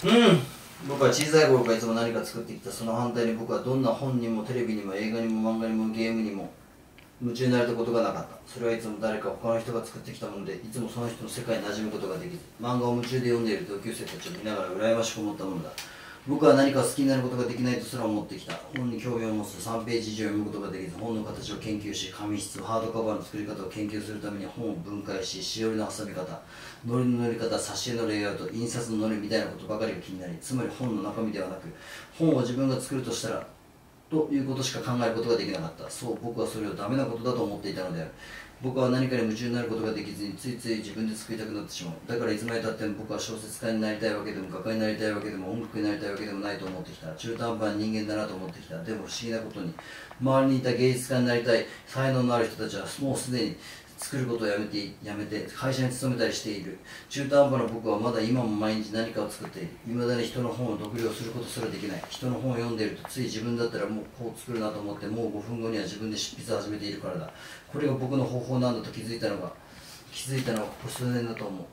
僕は小さい頃からいつも何か作ってきた。その反対に僕はどんな本にもテレビにも映画にも漫画にもゲームにも夢中になれたことがなかった。それはいつも誰か他の人が作ってきたもので、いつもその人の世界に馴染むことができず、漫画を夢中で読んでいる同級生たちを見ながら羨ましく思ったものだ。僕は何か好きになることができないとすら思ってきた。本に興味を持つと3ページ以上読むことができず、本の形を研究し、紙質、ハードカバーの作り方を研究するために本を分解し、しおりの挟み方、のりの塗り方、挿絵のレイアウト、印刷ののりみたいなことばかりが気になり、つまり本の中身ではなく、本を自分が作るとしたら、ということしか考えることができなかった。そう、僕はそれをダメなことだと思っていたのである。僕は何かに夢中になることができずに、ついつい自分で作りたくなってしまう。だからいつまでたっても僕は小説家になりたいわけでも、画家になりたいわけでも、音楽になりたいわけでもないと思ってきた。中途半端な人間だなと思ってきた。でも不思議なことに、周りにいた芸術家になりたい才能のある人たちはもうすでに作ることをやめて会社に勤めたりしている。中途半端な僕はまだ今も毎日何かを作っている。未だに人の本を読了することすらできない。人の本を読んでいるとつい自分だったらもうこう作るなと思って、もう5分後には自分で執筆を始めているからだ。これが僕の方法なんだと気づいたのはここ数年だと思う。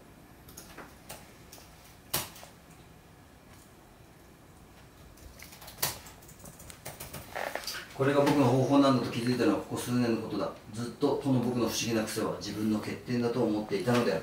これが僕の方法なんだと気づいたのはここ数年のことだ。ずっとこの僕の不思議な癖は自分の欠点だと思っていたのである。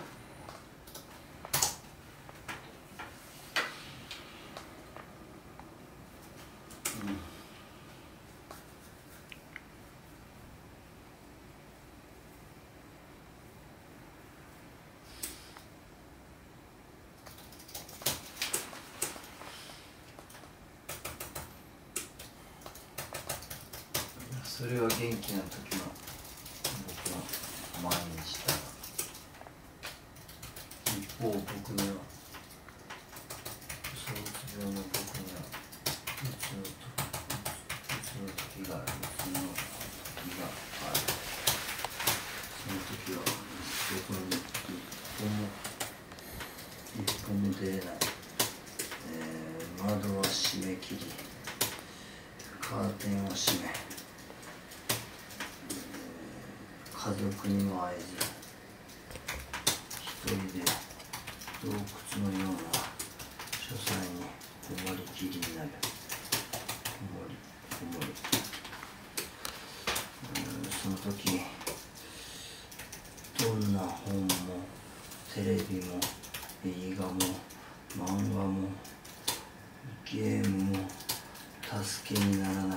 それは元気な時の僕の毎日だ。一方僕にはうつ病の僕にはうつの時がある。うつの時がある。その時はどこに一歩も出れない。窓は閉め切り、カーテンを閉め、家族にも会えず、一人で洞窟のような書斎にこもりきりになる。こもり。その時、どんな本もテレビも映画も漫画もゲームも助けにならない。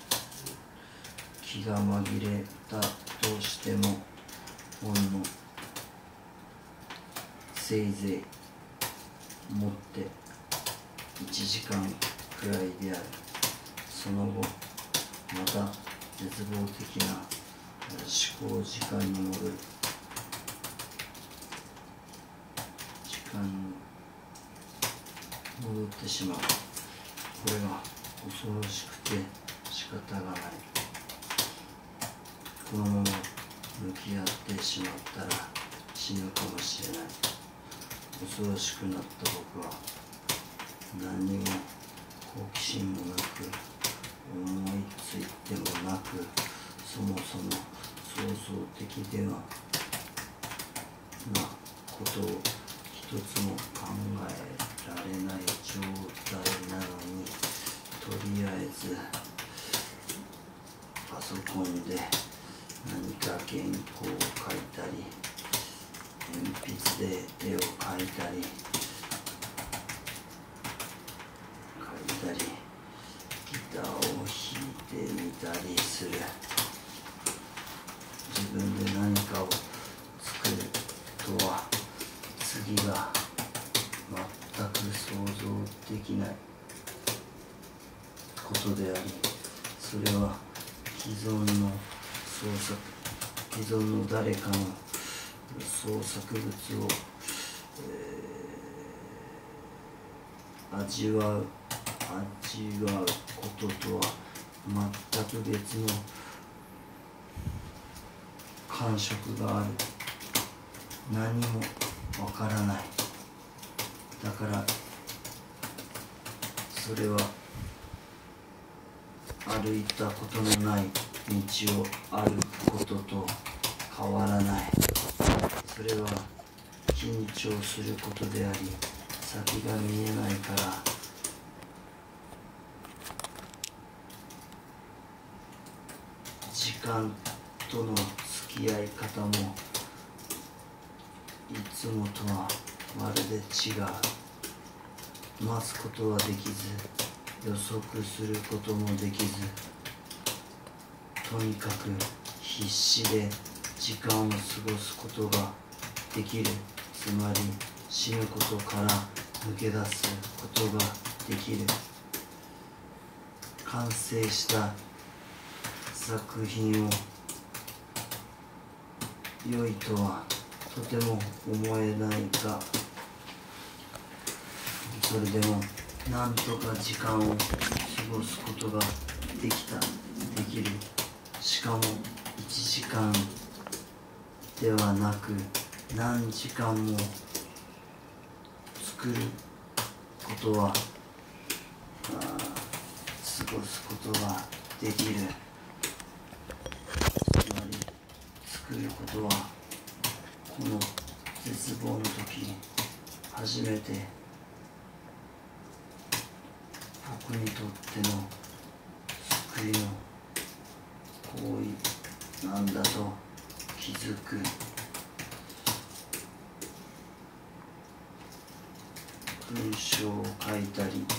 気が紛れたとしてもほんのせいぜい持って1時間くらいである。その後また絶望的な思考時間に戻る。時間に戻ってしまう。これが恐ろしくて仕方がない。このまま向き合ってしまったら死ぬかもしれない。恐ろしくなった僕は何にも好奇心もなく、思いついてもなく、そもそも創造的ではなことを一つも考えられない状態なのに、とりあえずパソコンで何か原稿を書いたり、鉛筆で絵を描いたりギターを弾いてみたりする。自分で何かを作るとは次が全く想像できないことであり、それは既存の誰かの創作物を、味わうこととは全く別の感触がある。何もわからない。だからそれは歩いたことのない道を歩くことと変わらない。それは緊張することであり、 先が見えないから時間との付き合い方もいつもとはまるで違う。待つことはできず、予測することもできず、とにかく必死で時間を過ごすことができる。つまり死ぬことから抜け出すことができる。完成した作品を良いとはとても思えないが、それでもなんとか時間を過ごすことができる。しかも1時間ではなく何時間も作ることは過ごすことができる。つまり作ることはこの絶望の時初めて僕にとっての救いの行為なんだと気づく。文章を書いたり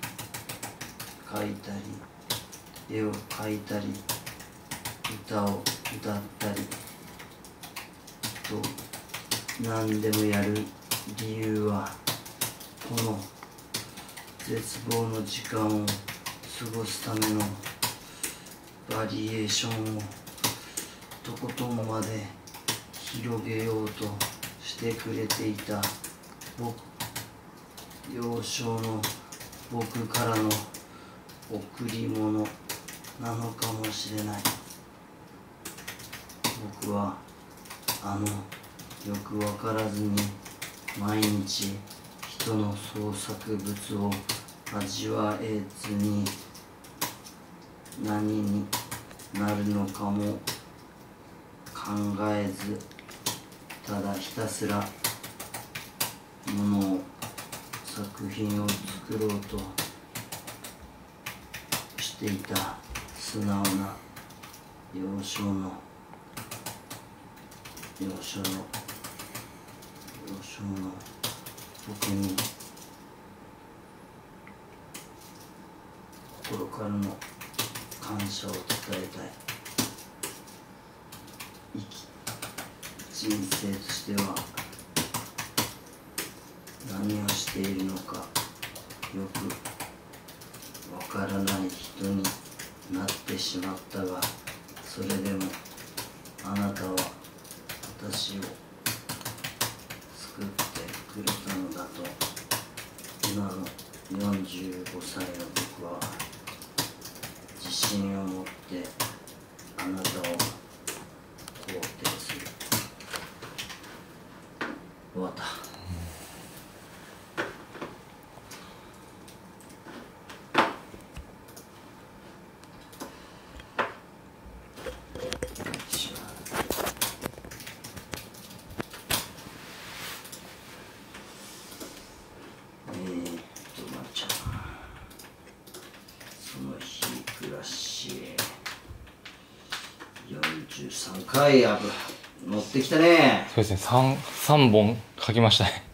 絵を描いたり歌を歌ったりと何でもやる理由は、この絶望の時間を過ごすためのバリエーションをとことんまで広げようとしてくれていた幼少の僕からの贈り物なのかもしれない。僕はよくわからずに毎日人の創作物を味わえずに何になるのかも考えず、ただひたすら作品を作ろうとしていた素直な幼少の僕に心からの感謝を伝えたい。人生としては何をしているのかよくわからない人になってしまったが、それでもあなたは私を救ってくれたのだと、今の45歳の僕は自信を持ってあなたを肯定する。終わった。43回乗ってきたね。 そうですね、3本書きましたね。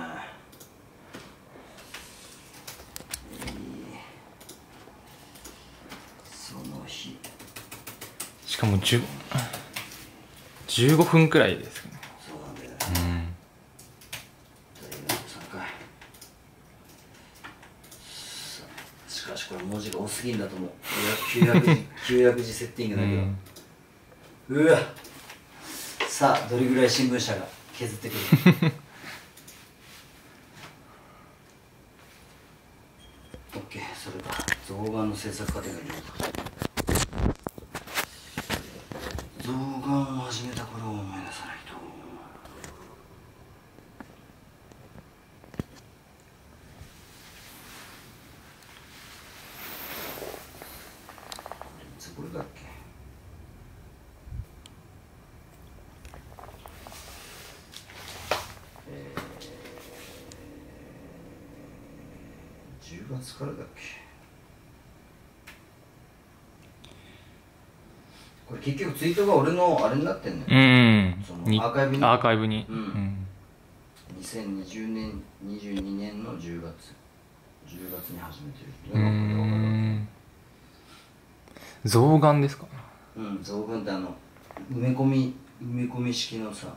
その日しかも15分くらいですね。 そうなんだよね。第43回。しかしこれ文字が多すぎんだと思う。900字セッティングだけど、うわ、さあどれぐらい新聞社が削ってくるOK。 それだ、象眼の制作過程がいるのか。象眼を始めた頃を思い出さないと。いつこれだっけ。 月からだっけ。これ結局ツイートが俺のあれになってんのよ。そのアーカイブに。 アーカイブに。 2020年、22年の10月に始めてる。 象眼ですか？ 象眼って埋め込み式のさ。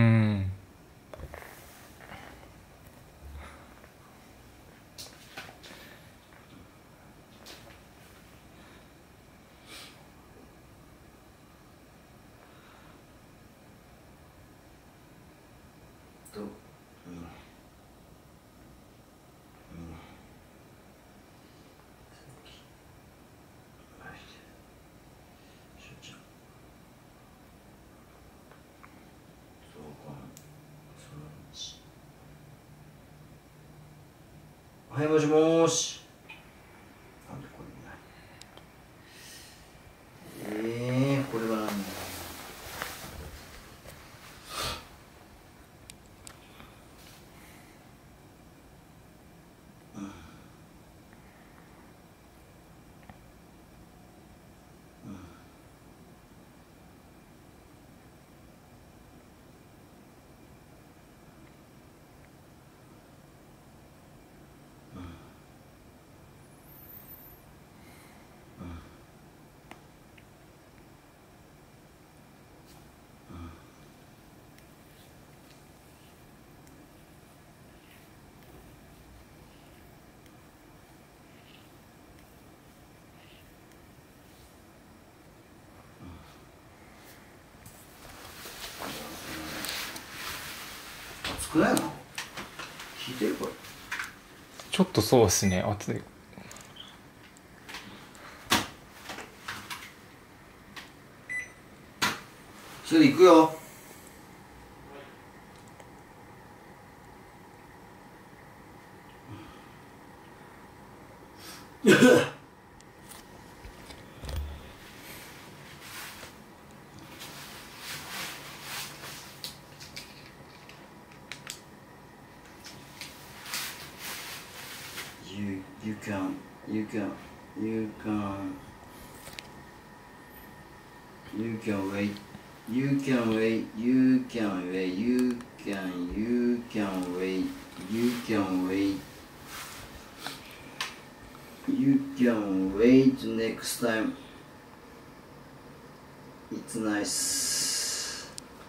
はい、もしもーし。なんでこれない。これがなんだ。熱くないの？聞いてるこれ。 ちょっとそうですね、熱い。 それで行くよ。You can wait next time. It's nice.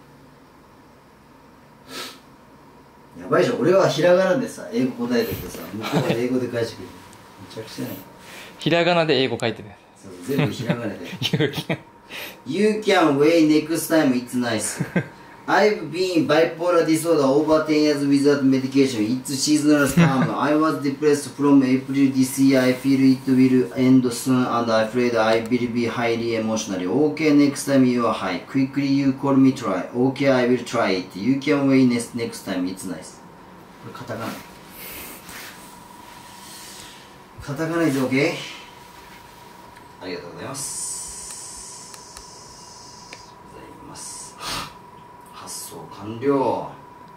やばいじゃん、俺はひらがなでさ、英語答えてきてさ、向こうは英語で返してくる。めちゃくちゃね。 ひらがなで英語書いてる。 そう、全部ひらがなで。You can wait next time. It's nice. I've been bipolar disorder over 10 years without medication. It's seasonal term. I was depressed from April this year. I feel it will end soon and I'm afraid I will be highly emotionally. Okay, next time you are high. Quickly you call me try. Okay, I will try it. You can wait next time. It's nice. これカタカナ。カタカナ is OK? ありがとうございます。発送完了。よ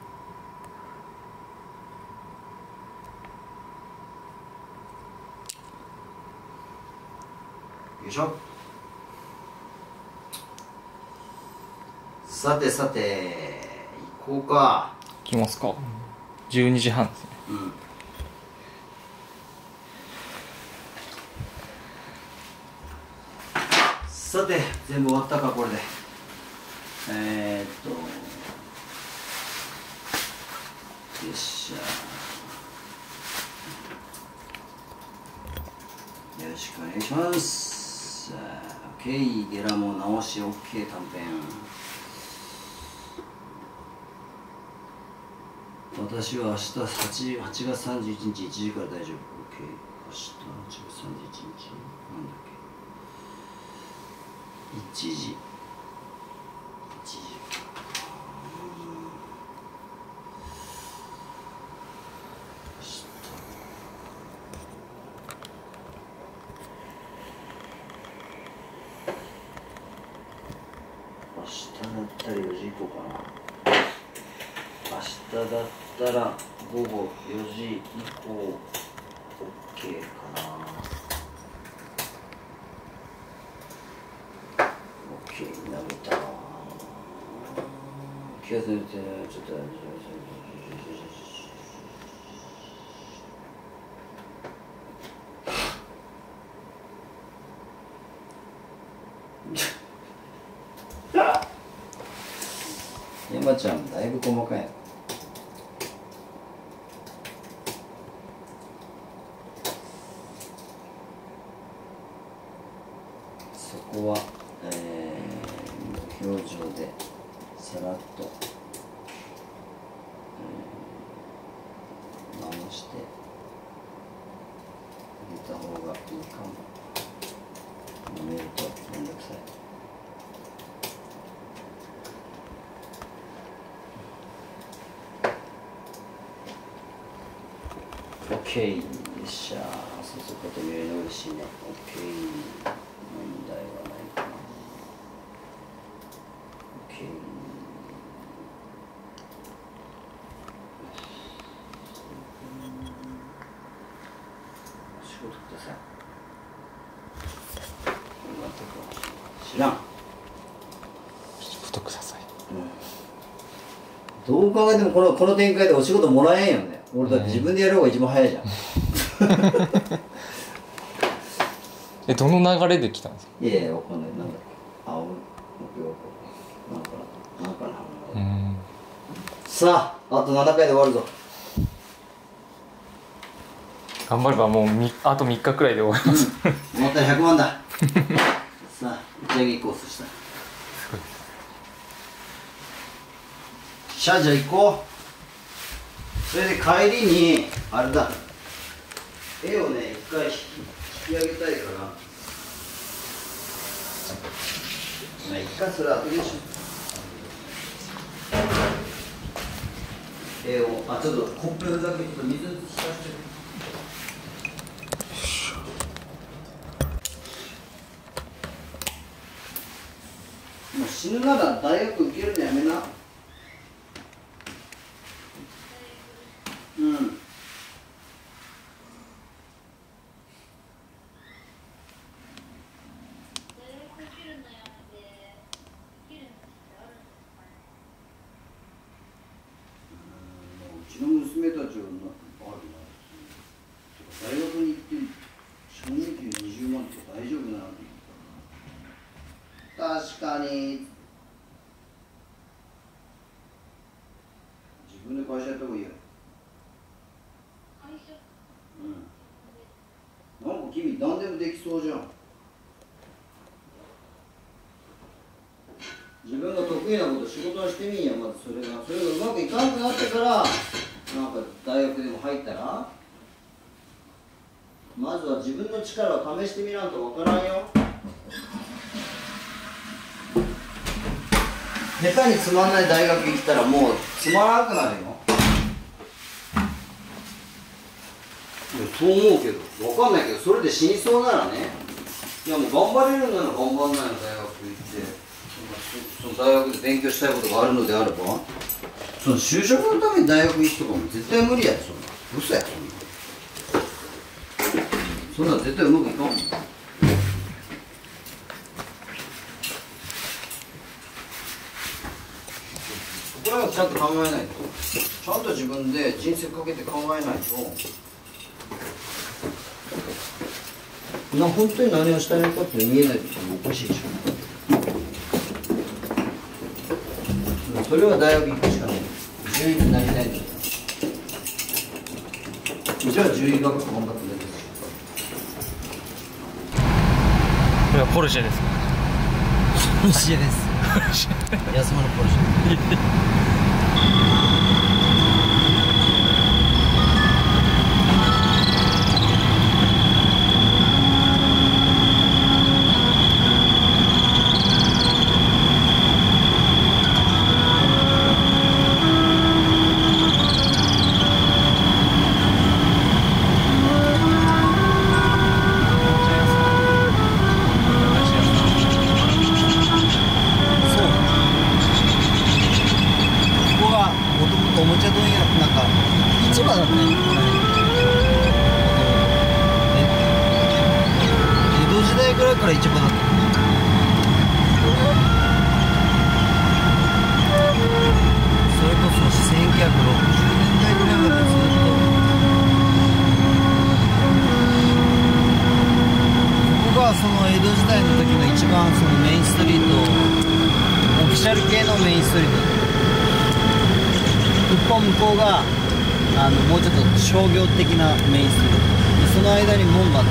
いしょ。さてさて行こうか。 行きますか。12時半ですね。 さて全部終わったかこれで。よっしゃ。よろしくお願いします。OK、ゲラも直し OK、短編。私は明日8月31日1時から大丈夫。OK。明日8月31日なんだっけ。1時。明日だったら4時以降かな。明日だったら午後4時以降 OK かな。 OK になるたな。気がするってちょっと山ちゃんだいぶ細かいな。そこは、無表情でさらっと、回してあげた方がいいかも。舐めるとめんどくさい。OK よっしゃー。そうすること見えるの嬉しいね。OK 問題はないかな。OK 仕事ください。知らん。 仕事ください。 どう考えてもこの展開でお仕事もらえんよね。俺だって自分でやる方が一番早いじゃん。 どの流れで来たんですか？ いやいや、わかんない。なんだっけ。青、木曜日。なんかな。さあ、あと7回で終わるぞ。 頑張ればもうあと3日くらいで終わります。 思ったら100万だ。さあ、打ち上げコースした。じゃあ行こう。それで帰りにあれだ、絵をね一回引き上げたいから、まあ一回それ後でしょ。絵をちょっとコップだけちょっと水浸してもう死ぬなら大学受けるのやめな。うちの娘たちはあるな。大学に行って奨学金20万って大丈夫なの？確かに自分で会社やった方がいいよ。なんか君何でもできそうじゃん。自分が得意なこと仕事はしてみんや。まずそれがうまくいかなくなってからなんか大学でも入ったら、まずは自分の力を試してみらんとわからんよ。下手につまんない大学行ったらもうつまらなくなるよ。そう思うけど、わかんないけど、それで死にそうならね、いやもう頑張れるなら頑張んないの。大学行ってその大学で勉強したいことがあるのであれば、その就職のために大学行くとかも絶対無理やで。そんな嘘や。そんな絶対うまくいかんもん。そこら辺はちゃんと考えないと、ちゃんと自分で人生かけて考えないと、本当に何をしたいのかって見えないとおかしいでしょ。それは大学行くしかない。獣医になりたいんだから。じゃあ獣医学頑張ってください。 これはポルシェですか？ ポルシェです。安物ポルシェ。 から市場だった。それこそ1960年代ぐらいまでずっとここがその江戸時代の時の一番そのメインストリート、オフィシャル系のメインストリート。一本向こうがもうちょっと商業的なメインストリートで、その間に門があった。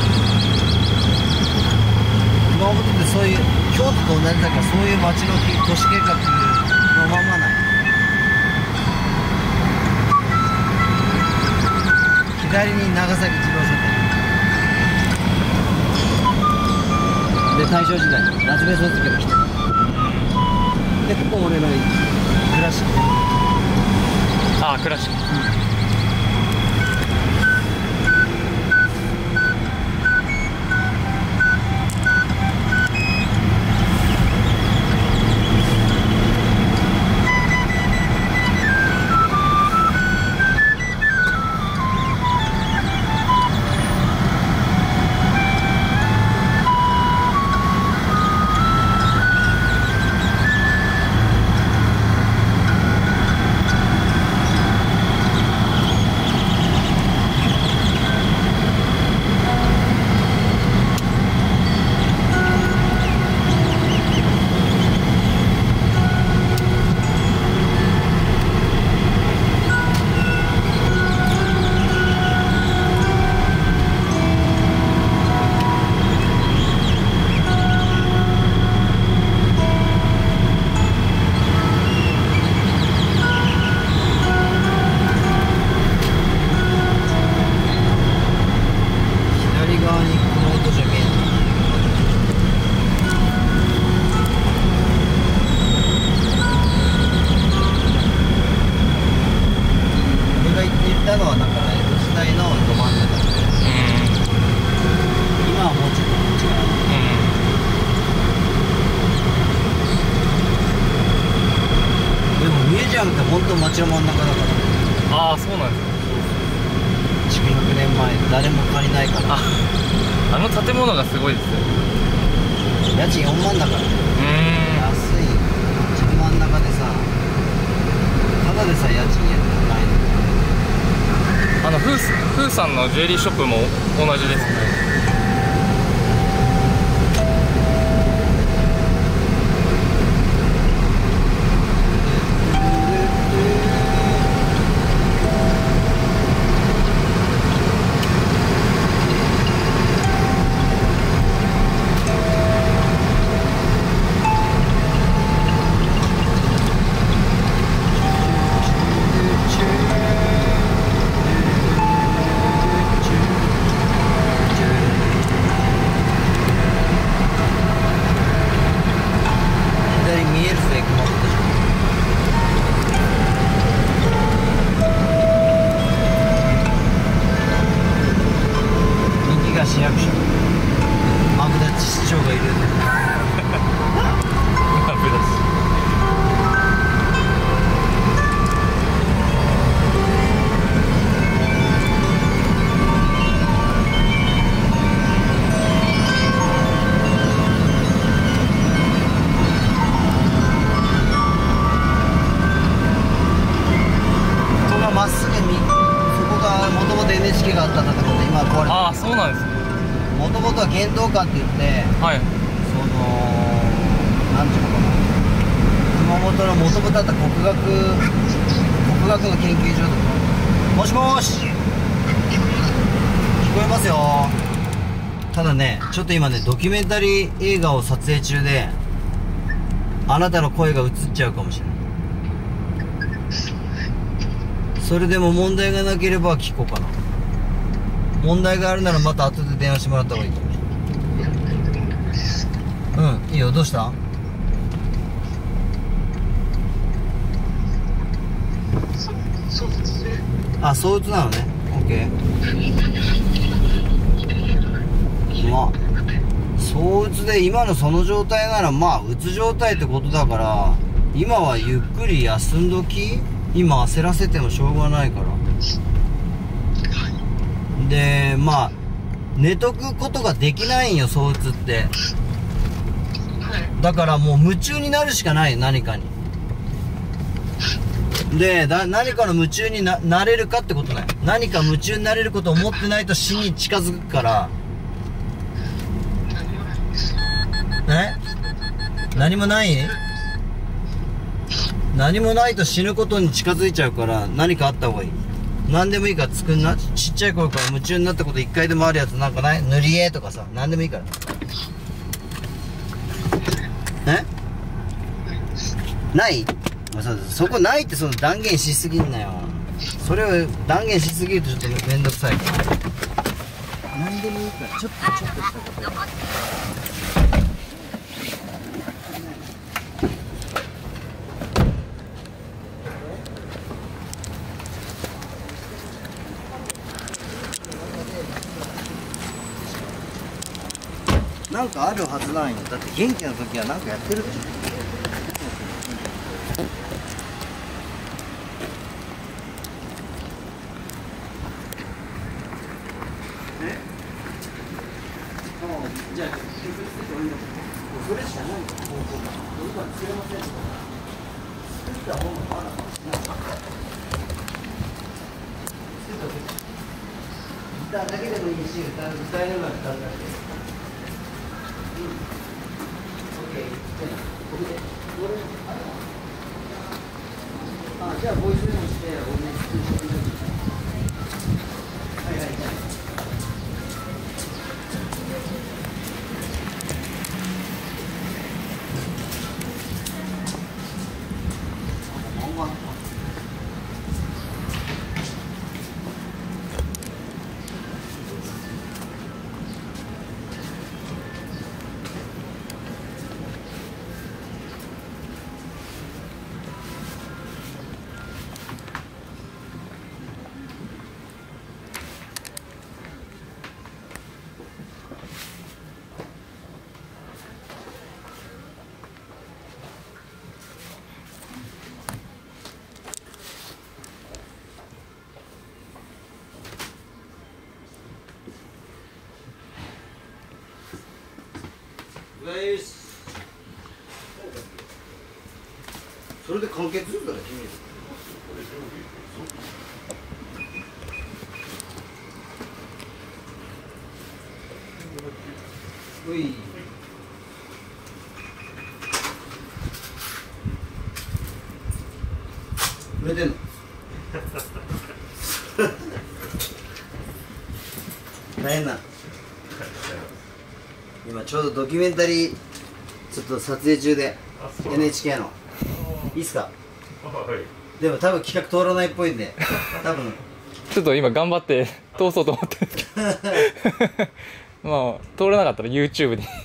熊本ってそういう京都と同じだから、そういう街の都市計画のままない。左に長崎自動車店で、大正時代夏目漱石が来て、でここ俺のクラシック。 ああ、クラシック。 本当街の真ん中だから。 ああ、そうなんですか。 築100年前誰も借りないから。 あの建物がすごいですよ。 家賃4万だから。安い。街の真ん中でさ、ただでさえ家賃高いの。 フーさんのジュエリーショップも同じですね。 市役所マブダチ市長がいるマブダチ。 ここがまっすぐに、そこがもともと NHK があった建物で今は壊れてる。 ああ、そうなんですね。 もともとは原動館って言って、 はい。 なんていうのかな、熊本のもともとあった国学の研究所とか。もしもーし、聞こえますよ。ただね、ちょっと今ね、ドキュメンタリー映画を撮影中で、あなたの声が映っちゃうかもしれない。それでも問題がなければ聞こうかな。問題があるならまた後で電話してもらった方がいいかもしれない。うん、いいよ。どうした？あ、相打つなのね。オッケー。まあ相打つで今のその状態なら、まあ打つ状態ってことだから、今はゆっくり休んどき。今焦らせてもしょうがないから。で、まあ寝とくことができないんよ、躁うつって。だからもう夢中になるしかない、何かに。で、何かの夢中になれるかってことね。何か夢中になれることを思ってないと死に近づくから。何もない？何もないと死ぬことに近づいちゃうから、何かあった方がいい。何でもいいから作んな。ちっちゃい頃から夢中になったこと一回でもあるやつなんかない？塗り絵とかさ、何でもいいから。ない？そこないってその断言しすぎんなよ。それを断言しすぎるとちょっとめんどくさいから。何でもいいから、ちょっとしたこと。なんかあるはずなんよ。だって元気な時はなんかやってるでしょ。じゃあ、それしかないんだ。僕は作れません。作った方がまだマシな。作った時。歌だけでもいいし、歌えるのは歌うだけ。オッケー。じゃあボイスメモして、俺にスクショして。はいはい。それで完結するから君。うい。売れてんの？大変な。今ちょうどドキュメンタリーちょっと撮影中で NHK のいいっすか？でも多分企画通らないっぽいんで多分ちょっと今頑張って通そうと思ってるんですけどまあ通らなかったら YouTube に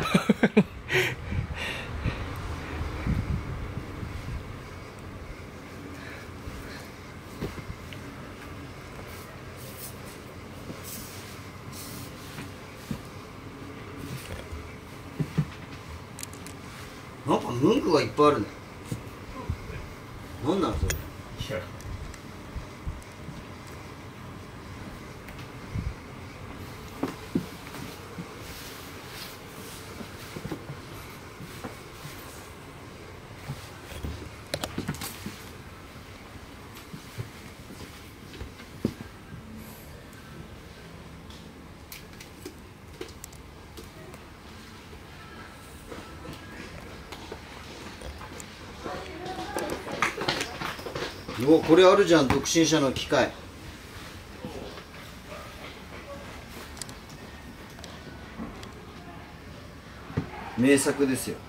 なんかムンクがいっぱいあるね。なんなのそれ。お、これあるじゃん、独身者の機械。名作ですよ。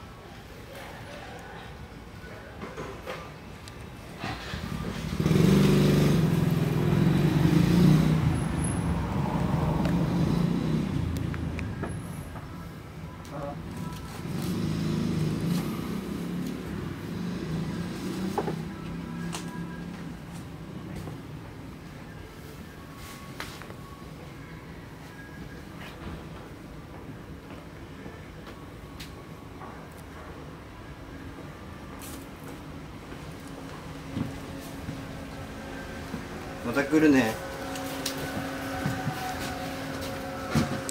また来るね。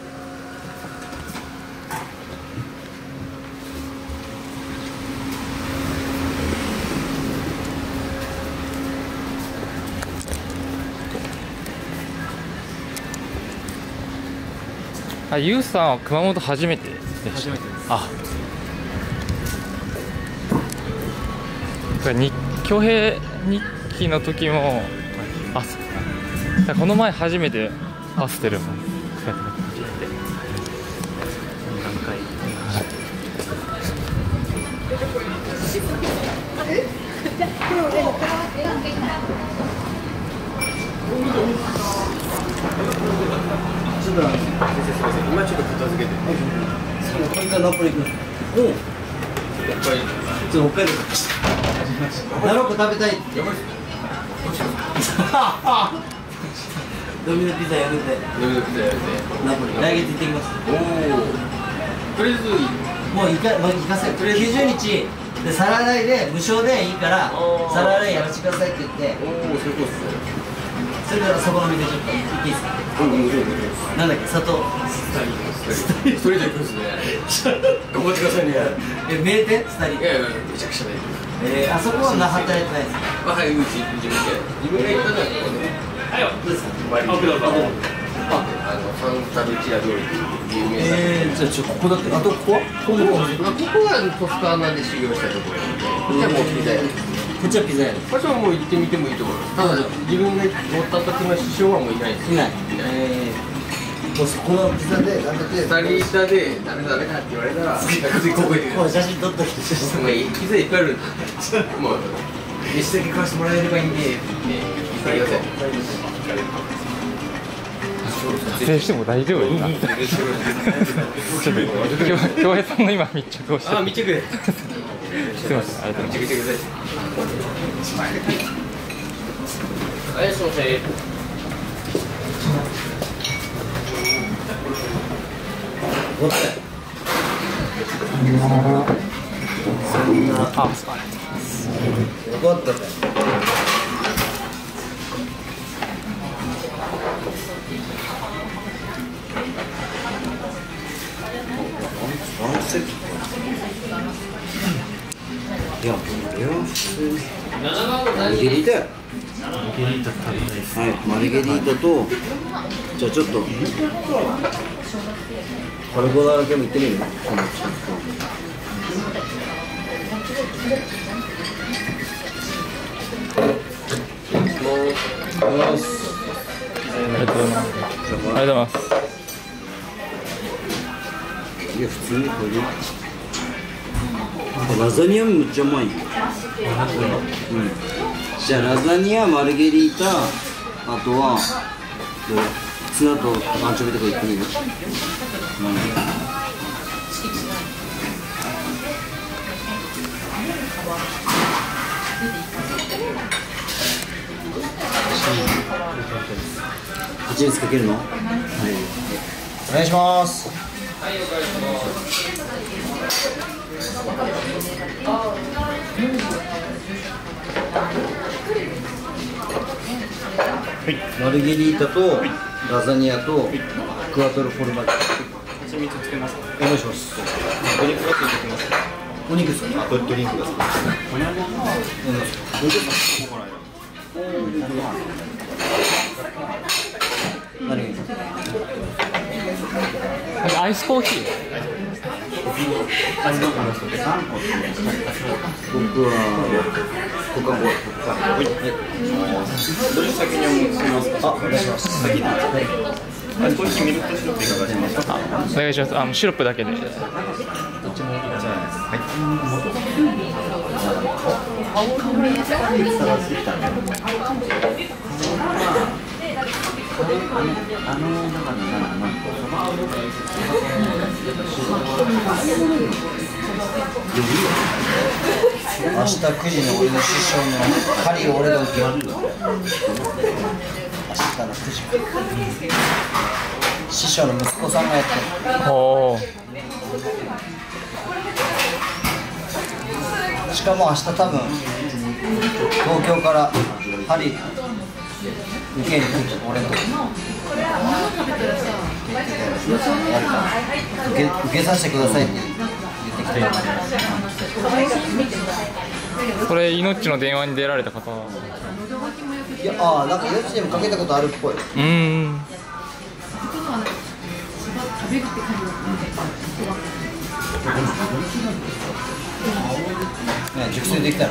あ、ゆうさんは熊本初めてでした。 初めてです。 あ、これ挙兵日記の時も、あ、そっか。だからこの前初めてアステルも初めて何回ちょっと先生すみません、今ちょっと片付けて。 こいつはナポリ行くの。おう。ちょっと北海道。ナロッコ食べたいって。ドミノピザやるんで。 ドミノピザやるんで。 ナポリ来月行ってきます。 おお。とりあえずもう行かせる。90日で皿洗いで無償でいいから皿洗いやらせてくださいって言って。 おお、そういうことっすね。 それでそこの店ちょっと行っていいですか。 もちろん。 なんだっけ、砂糖。 一人で行くんですね。頑張ってくださいね。 名店スタリ。 いやいや、めちゃくちゃね。 あそこは働いてないですか。 はい、うち自分が行ったのはここで。 どうですか。 サンタルチア料理っていう有名な。 じゃあここだって、あとここは？ここはトスカーナで修行したところなんで、こっちはもうピザ屋です。 こっちはピザ屋。 こっちはもう行ってみてもいいと思います。ただ自分が乗った時の師匠はもういないです。 いない。もうそこのピザで食べて。 スタリータでダメだって言われたら、ここで。 もう写真撮っときて。 もうピザいっぱいあるんで。もう飯だけ買わせてもらえればいいんでって言って、いっぱいください。 撮影しても大丈夫ですか？ちょっと京平さんの今密着をして。 あ、密着で。 すみません、ありがとうございます。 密着してください。はい、すみません。 そんな。あ、よかったね。いや、これは普通にマルゲリータよ。 マルゲリータ食べないです。 はい、マルゲリータと、じゃあちょっとカルボナーラ系もいってみる？ ありがとうございます。ありがとうございます。 いや、普通にこれラザニアもめっちゃうまいよ。じゃあラザニア、マルゲリータ、あとはツナとアンチョビとかいってみる？蜂蜜かけるの？はい。お願いします。 はい、お願いします。 はい、マルゲリータとラザニアとクワトロフォルマッジ。 蜂蜜つけますか？ お願いします。 ドリンクがついてきますか？ お肉ですか？ ドリンクがついてきます。 何がいい？ アイスコーヒー。 僕はコカ・コーラ。 どれ先にお願いしますか？ あ、お願いします。 先に。アイスコーヒーミルクとシロップいかがしますか？ お願いします。シロップだけで。 どっちもいらっしゃいます。はい。 明日9時の俺の師匠の狩りを俺が受ける。明日の9時。師匠の息子さんがやってる。 おお。 しかも明日多分東京から針受けに来ると俺のやるから受けさせてくださいって言ってきてる。 これ命の電話に出られた方。 いや、なんか4時でもかけたことあるっぽい。 べるって感じだったんで、 熟成できたの。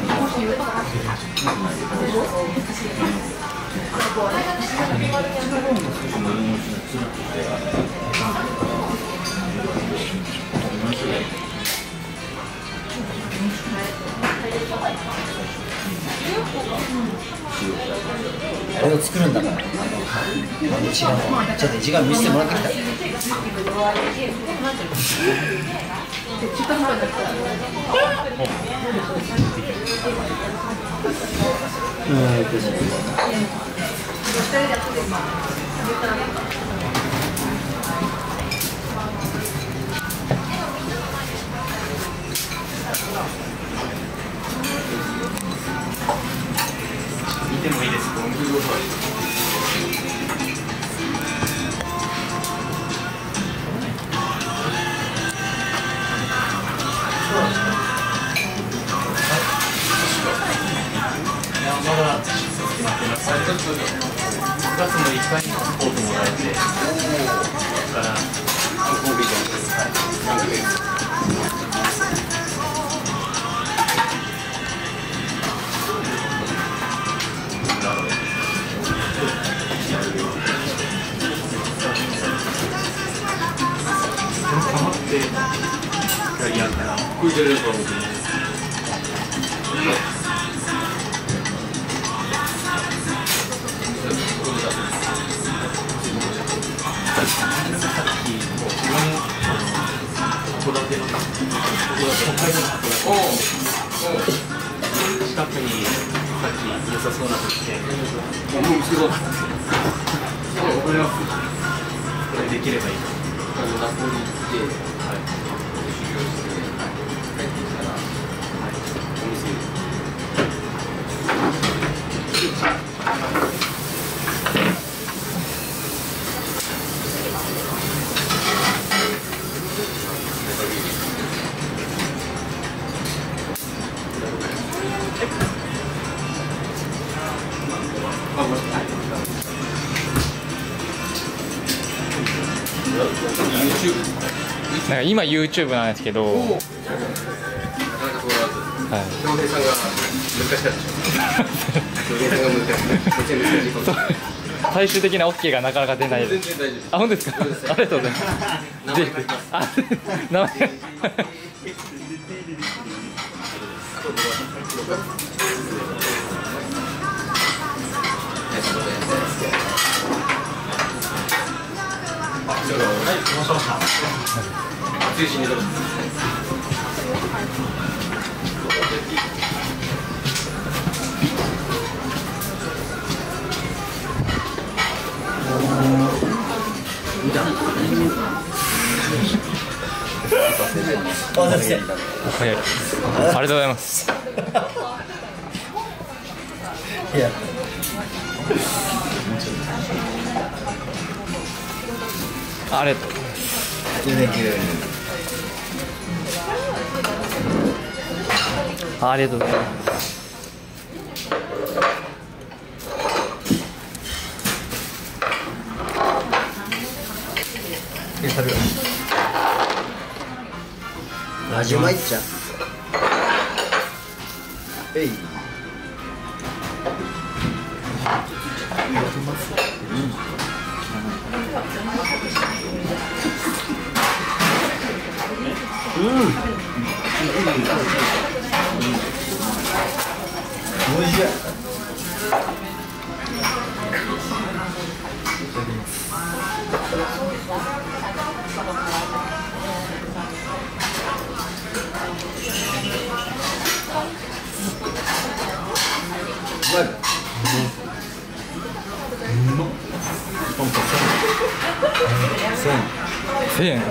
あれを作るんだから。ちょっと時間見せてもらってきた。 見てもいいですか？まだ決まってます。9月の1回にパスポートもらえて、だからご褒美で3ヶ月。やったら、これじゃないかも。近くにさっき良さそうな時で、もうすごい。これできればいい。ナポリ行って、はい。修行して帰ってきたら、はい、お店。 なんか今 YouTube なんですけど、はい、 恭平さんが難しかったでしょ。恭平さんが難しい。めっちゃ難しいこと。 最終的な OK がなかなか出ない。 全然大丈夫です。 あ、本当ですか？ありがとうございます。 名前書きます。 あ、名前。 中心にどうぞ。 早い。ありがとうございます。 いや。 ありがとう。ありがとうございます。 味うまいっちゃ。えい。おいしい。 1000円。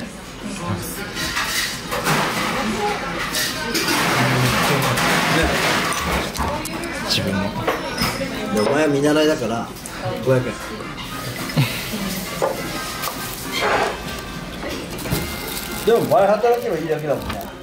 自分の。 お前は見習いだから500円。でも倍働けばいいだけだもんね。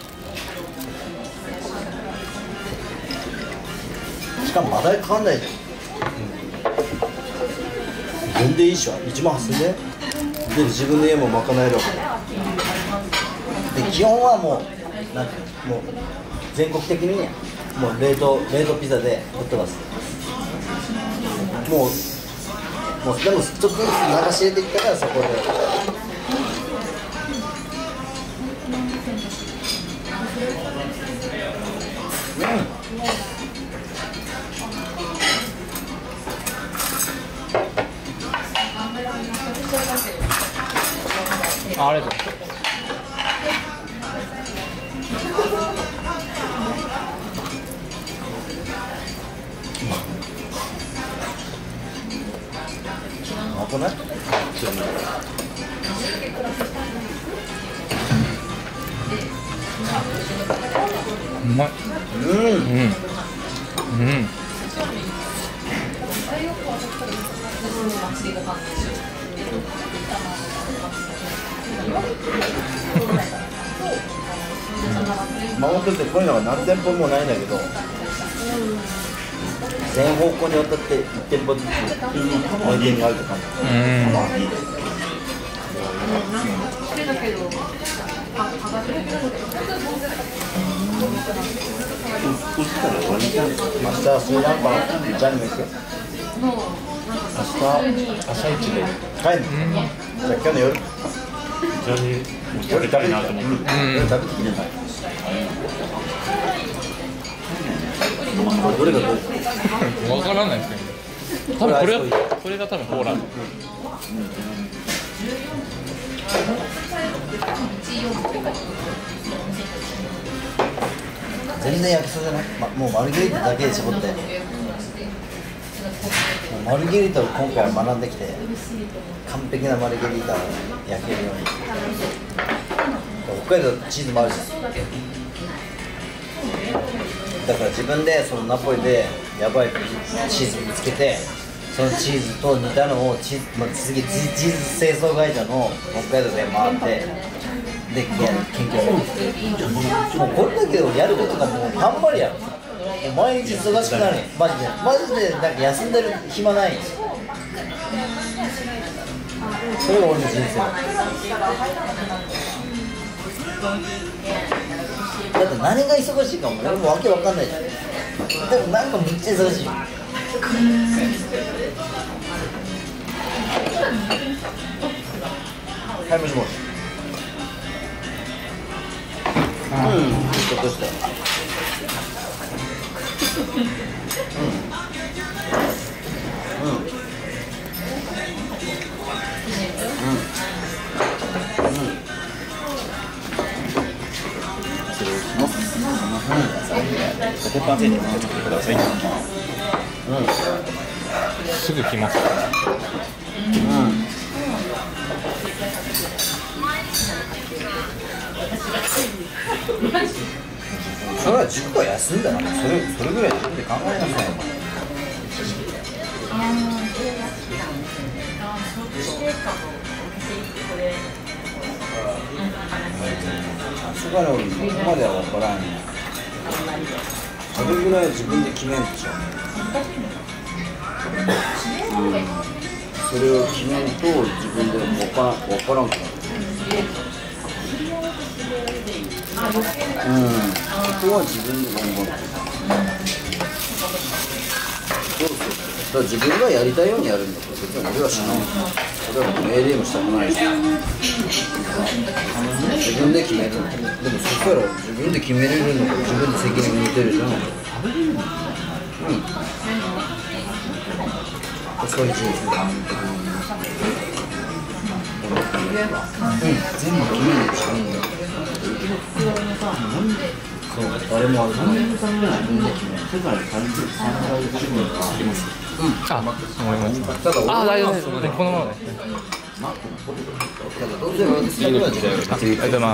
しかもまだかかんないじゃん。全然いいっしょ。1万8000円で。 で自分の家も賄えるわけで、基本はもうなんていうの、もう全国的にもう冷凍ピザで売ってます。もうでもちょっとずつ流し入れていったらそこで。 ありがとう。 危ない？ うまい。うん。 熊本ってこういうのが何店舗もないんだけど、全方向にわたって1店舗ずつ置いてがあるって感じ。明日はスリランカのジャニも行くよ。明日朝一で帰るの。じゃあ今日の夜食べたいなと思って。 食べてきてない。どれがどれ？ わからないですけど。多分これが多分コーラ。 全然焼きそうじゃない？もうマルゲリータだけで絞って。マルゲリータを今回は学んできて、完璧なマルゲリータを焼けるように。北海道チーズもあるじゃん。だから自分でそのナポリでやばいチーズ見つけて、そのチーズと似たのを次チーズ製造会社の北海道で回ってで研究する。もうこれだけをやることがもう頑張りやろ。毎日忙しくなる。マジでなんか休んでる暇ないんですよ。それが俺の人生だって。何が忙しいかも俺もわけわかんないじゃん。でもなんかめっちゃ忙しい。はい、もしもし。ちょっとした。 鉄板ついてもらってください。 すぐ来ます。 それは塾が休んだら、それぐらい自分で考えなさいよ。さすがに俺ここまでは分からんよ。それぐらい自分で決めんでしょ。それを決めんと自分で分からんくなる。そこは自分で頑張る。だから自分がやりたいようにやるんだから、別に俺はしない。俺は命令もしたくないし。自分で決めるんだ。でもそしたら自分で決めれるのか、自分で責任持てるじゃん。そういう人生。全部決めるしかないんだよ。そう、誰もあるから自分で決める。 あ、思います。あ、大丈夫です。このままで。ありがとうございます。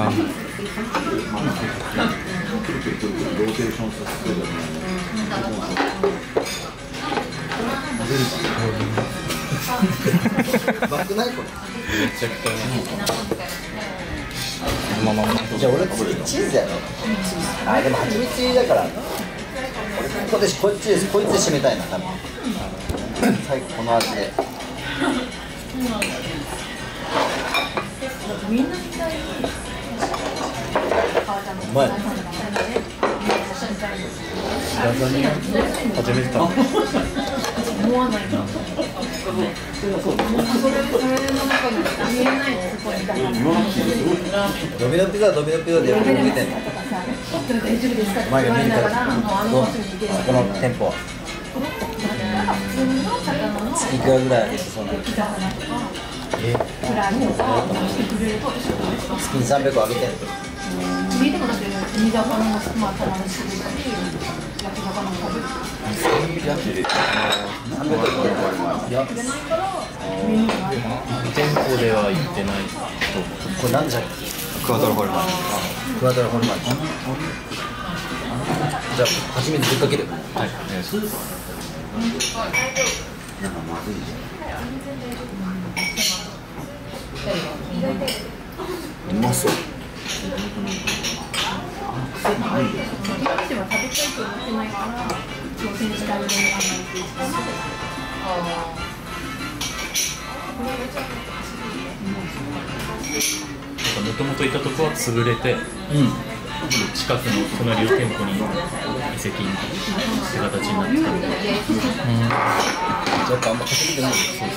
バックないこれ。 めちゃくちゃじゃあ俺これチーズやろ。あ、でも蜂蜜だから俺こいつで締めたいな多分。最後この味で。 うまい。 初めて食べた。 思わないな。それの中で見えないところにだから。 ドミノピザでよく見てんの。 大丈夫ですかって前が見る言われながからら、この店舗。いくらぐらいそうなの？月に300あげてんの？ 見てもだって煮魚もまあたまにするし、焼き魚も食べる。 店舗では行ってないと思う。 これ何じゃっけ？クワトロホルマン。クワトロホルマン。じゃあ初めてぶっかける。 はい、お願いします。 うまそう。 もともといたとこは潰れて、近くの隣の店舗に移籍って形になってたんで、 やっぱあんま稼ぎてない。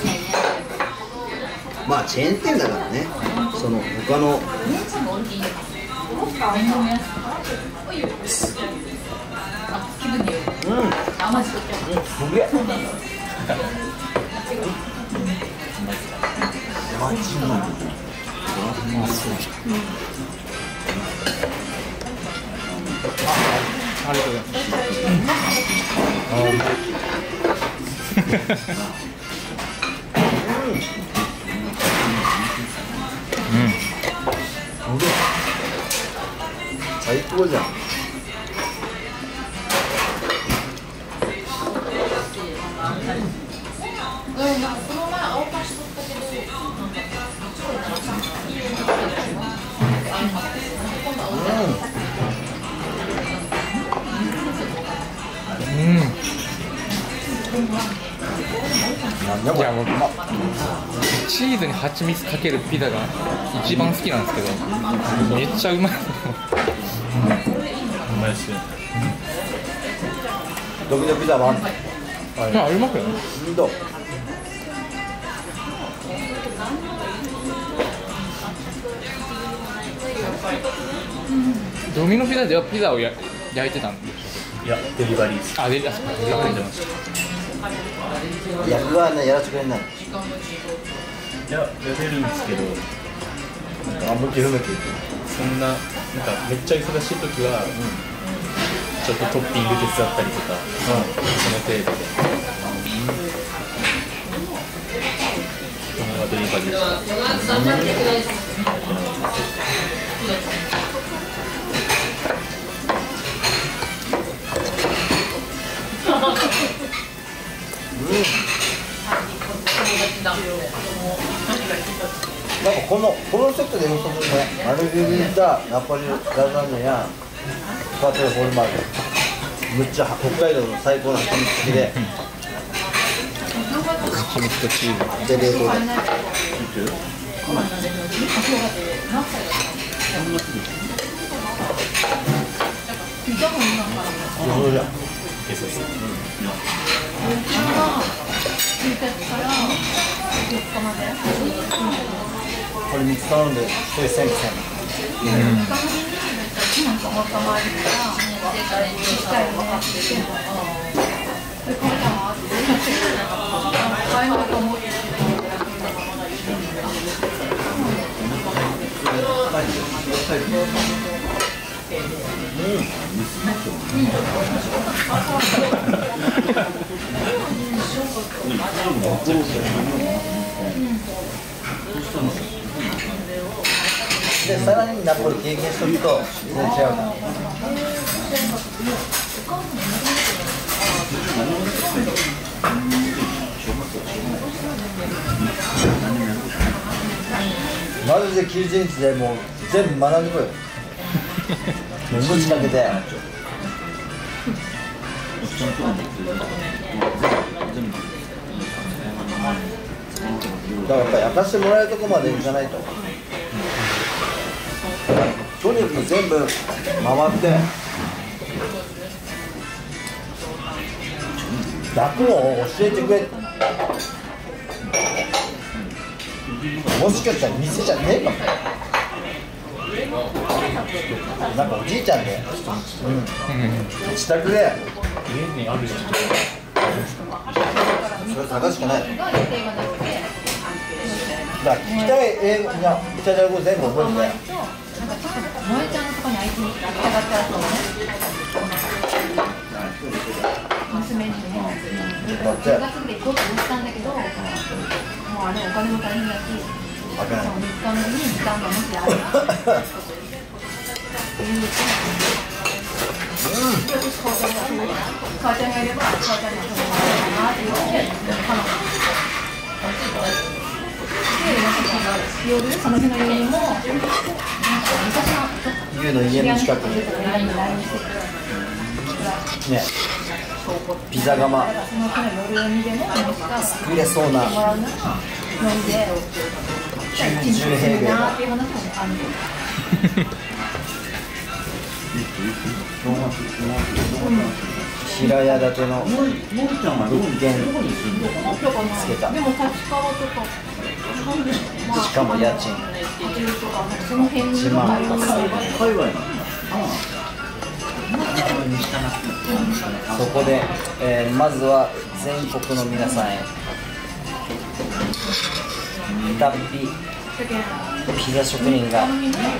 まあチェーン店だからね。その他の。すげえ。 ありがとうございます。 最高じゃん。 いやもうチーズに蜂蜜かけるピザが一番好きなんですけど、めっちゃうまい。 うまいし、 ドミノピザはありますよね。 どう？ ドミノピザではピザを焼いてたんで。 いや、デリバリーです。 あ、デリバリー出ました。 役がね、やらせてくれない。 いや、やれるんですけど、 向き不向き。 そんな、なんかめっちゃ忙しいときは、ちょっとトッピング手伝ったりとか、その程度で。そのままデリバリーした。 なんかこのセットで良さそうね。マルゲリータ、ナポリラザニアやクワトロホルマン。むっちゃ北海道の最高な蜂蜜付きで。 蜂蜜とチーズ。 で冷凍で。そうじゃん。これ3つ頼んで1人1000円。で、さらにナポリ経験しとくと全然違うから。マジで90日でもう全部学んでこいよ。命かけて。だからやっぱり焼かしてもらえるとこまでいかないと。 とにかく全部回って楽を教えてくれ。もしかしたら店じゃねえかも。なんかおじいちゃんで、自宅で家にあるじゃん。 それ探しかない。だから聞きたい英語、いや、イタリア語全部覚えて。 萌えちゃんのとこに会いに行きたかったやつをね、娘にね、10月で行こうと思ったんだけど、もうあれお金も大変だし、3日目に時間がもしあれば。母ちゃんがいれば、母ちゃんがそのままなって言って彼女で、夜その日の夜もユウの家の近くにね、ピザ窯作れそうな90平米平屋建ての物件つけた。 でも立川とかしかも家賃1万。そこで、まずは全国の皆さんへ片っぴピザ職人が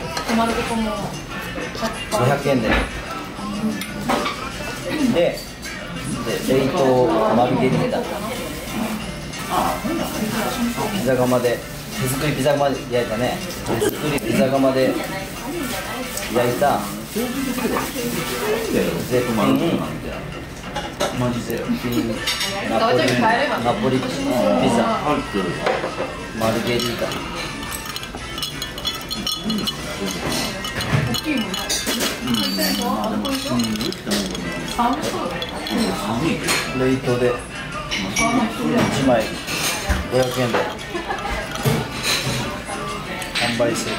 500円で冷凍マルゲリータピザ窯で手作りピザ窯で焼いたね、手作りピザ窯で焼いた絶品ナポリピザマルゲリータ。冷凍で1枚500円で販売する。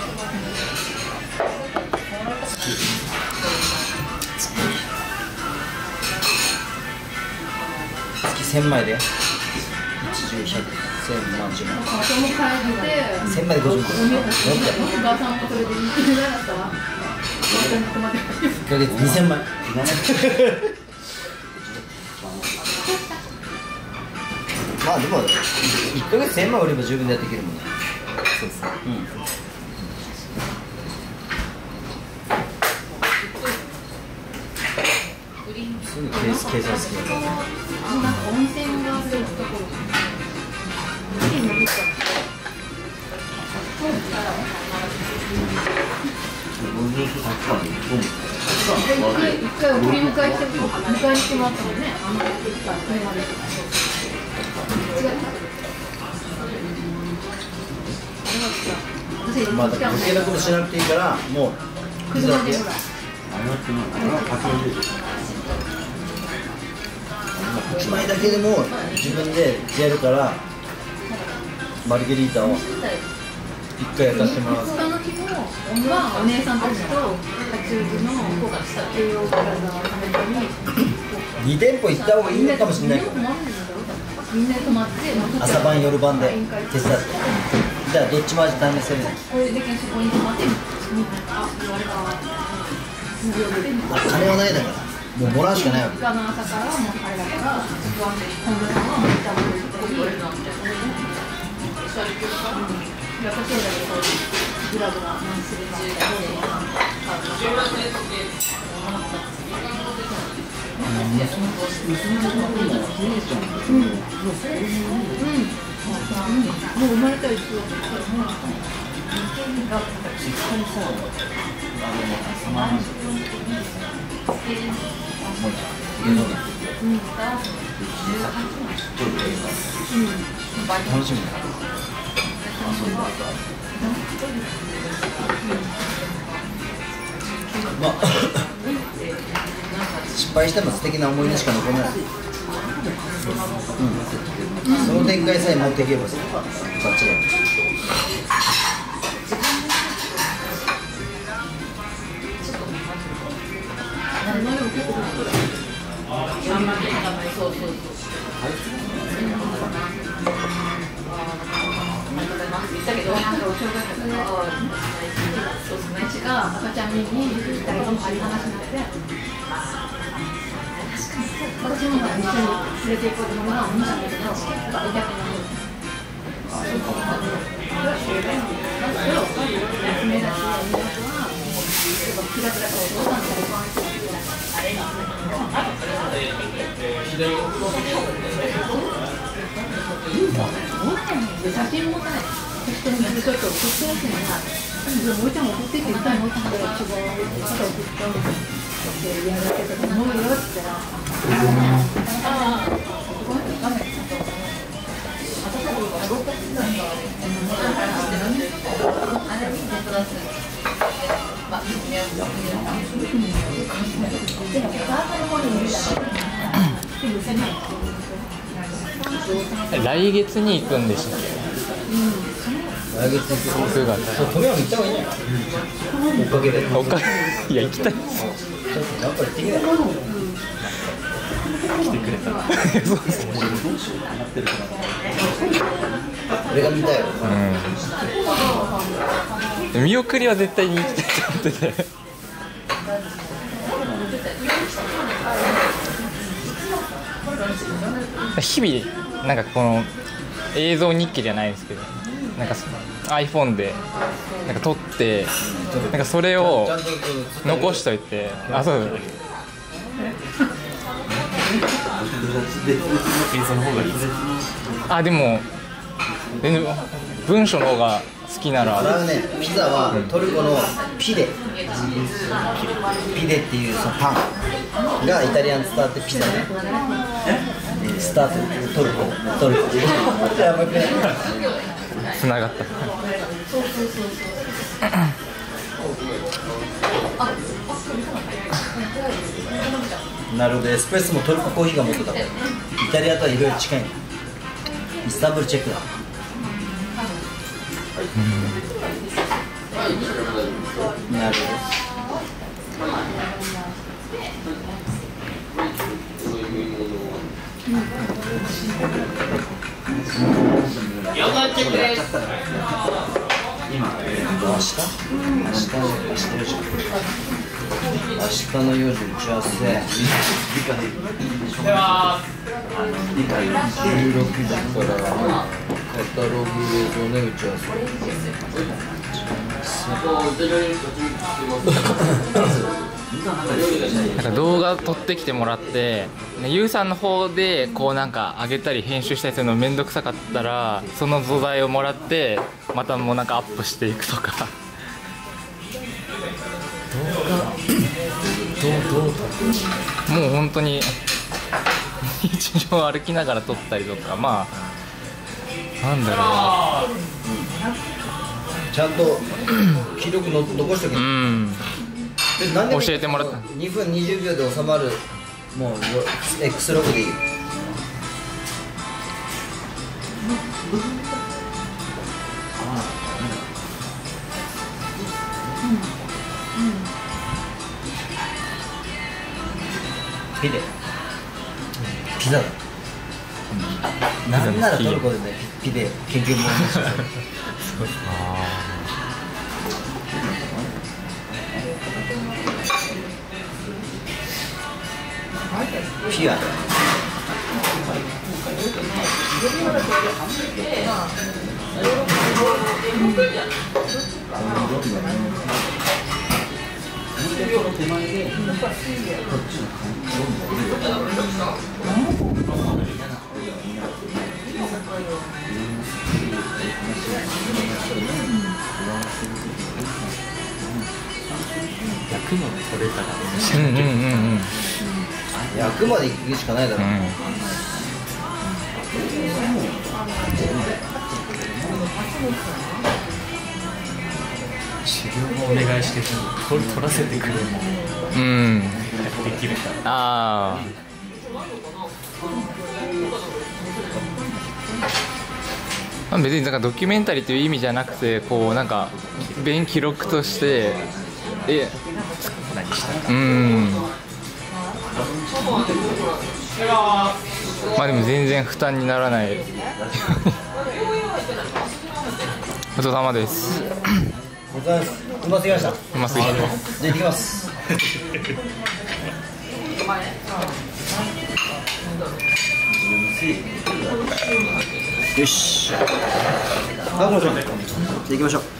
月1000枚で1、10、100、1000万、10万1000枚で50万。 お母さんもそれで言ってなかったわ。 1ヶ月2000枚まあでも1ヶ月1000枚売れば十分でやっていけるもんね。そうですね、すぐ計算好きだからなんか温泉があるところ一回送り迎えして迎えに来てもらったもんね。車で。 まあ余計なことしなくていいからもう水だけ。1枚だけでも自分でやるからマルゲリータを1回焼かせてもらう。 他の日もお姉さんたちと八王子の栄養プラザを食べたり 2店舗行った方がいいのかもしれないけどみんなで泊まって朝晩夜晩で手伝ってじゃあどっちも味試せるね。 これでそこに泊まって言われた金はないだからもうもらうしかないわけ。 他の朝からもうあれだから本部さんはもう炒めてたりやっぱそうだけどグラグラ何するかもう生まれたら一緒楽しみだ。まあ失敗しても素敵な思い出しか残らない。その展開さえ持っていけばさ、バッチリ。 そうそうそう。言ったけど、なんかお正月のそうですね。が赤ちゃん見に2人ともあり話になって、私も一緒に連れて行こうと思うのはお兄ちゃんだけど、チケットが痛くなる。休めだし、港はキラキラとお父さんとご飯してあれ写真もない。適当にちょっと送ってるってのが、もうちゃん送ってって言ったらもうちゃんで一番また送ってやるだけとか思うよって言ったら、ああ、ごめんなさい。 来月に行くんでしたっけ？ 来月に 9月。 そう、富山行った方がいいんじゃない？追っかけで。 追っかけ、いや行きたいです。 ちょっとやっぱり行ってきない。 来てくれたらそうですね。 俺が見たよ。 見送りは絶対に行きたいと思ってて。日々なんかこの映像日記じゃないですけど、なんか iPhone でなんか撮ってなんかそれを残しといて、あ、そう。あ、でも全然文章の方が好きなら。 洗うね。ピザはトルコのピデっていうそのパンがイタリアに伝わってピザね。スタートトルコつながった。 なるほど。エスプレッソもトルココーヒーが元だから、イタリアとはいろいろ近いの。イスタンブールチェックだ。なるほど。今、明日の4時打ち合わせ16時からカタログ映像ね、打ち合わなんか動画撮ってきてもらって、ゆうさんの方でこうなんか上げたり編集したりするのめんどくさかったら、その素材をもらってまたもうなんかアップしていくとか。もう本当に日常歩きながら撮ったりとか、まあなんだろうな、 ちゃんと記録の残しておけ。 教えてもらった。 2分20秒で収まる、もう X ログでいいよ。ピザだ。なんならトルコでね、ピデ研究も面白い。ピア役も取れたら役まで行くしかないだろう。 修行もお願いして取らせてくれる。できるか。 ああ。別になんかドキュメンタリーという意味じゃなくて、こうなんか記録として何したか。 まあでも全然負担にならないごちそうさまです。 ごちそうさまです。うますぎました。 うますぎました。 じゃあ行ってきます。よし。あ、ごめんなさい。じゃあ行きましょう。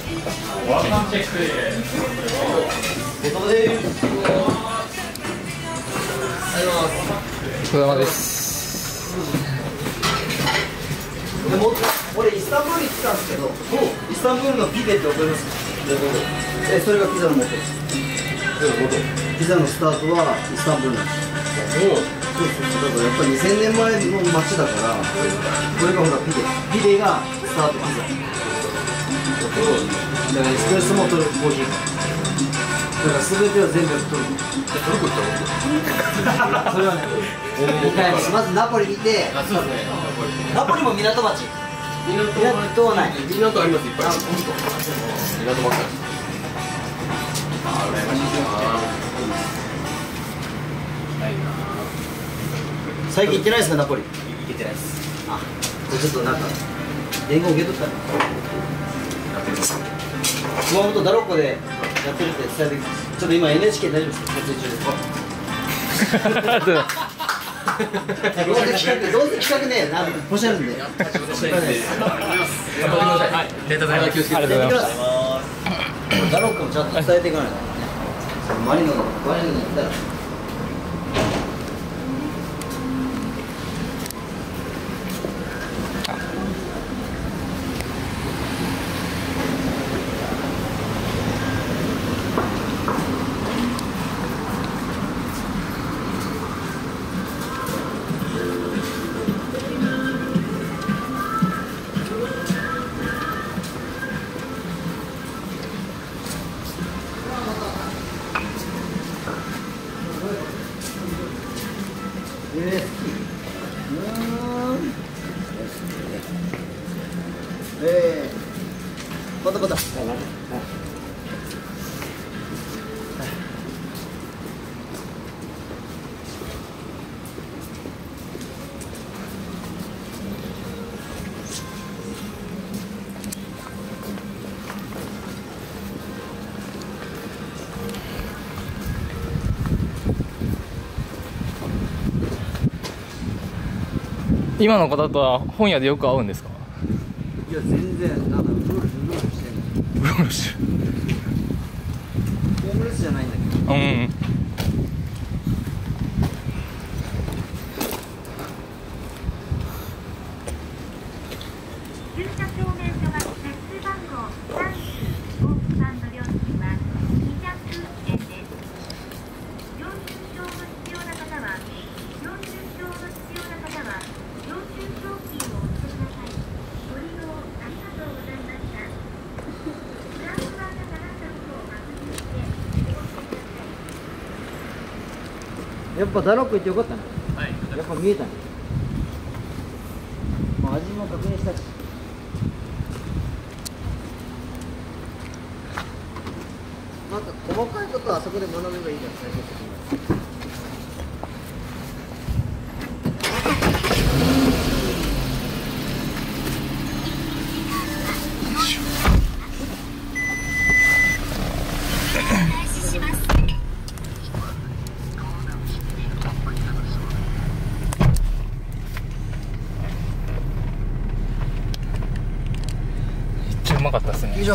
ごちそうさまです。 でも俺イスタンブール行ってたんですけど、イスタンブールのピデってわかります？それがピザの元です。ピザのスタートはイスタンブールなんです。そうだからやっぱり2000年前の街だから、これがほらピデがスタートピザ。だからエスプレッソもトルココーヒー。だから全ては全部トルコ。それはね、まずナポリ見て、ナポリも港町。港はない。 港あります、いっぱい。港ばっかり。ああ、羨ましいな。ないな。 最近行ってないですか、ナポリ。 行けてないです。 あ、ちょっとなんか伝言受け取ったね。熊本ダロッコでやってるって伝えてきます。ちょっと今 NHK 大丈夫ですか？撮影中ですか？どうせ企画ね、ポシャるんで。 はい、ありがとうございます。 ダロッコもちゃんと伝えていかないと。マリノに行ったら。バタバタ。 今の方とは本屋でよく会うんですか？ いや全然なんかうろうろしてんの。 うろうろしてる。 ホームレスじゃないんだけど。 うん。 駐車証明書が設定番号3、大木さんの料金は200円です。領収証の必要な方は領収証の必要な方は領収証金をお付けください。ご利用ありがとうございました。フランスワーが下がったことを確認してお送りください。 やっぱダロック行ってよかったね。 はい。 やっぱ見えたね。もう味も確認したし。なんか細かいことはあそこで学べばいいじゃん、最終的に。 めっちゃうまかったですね。 以上。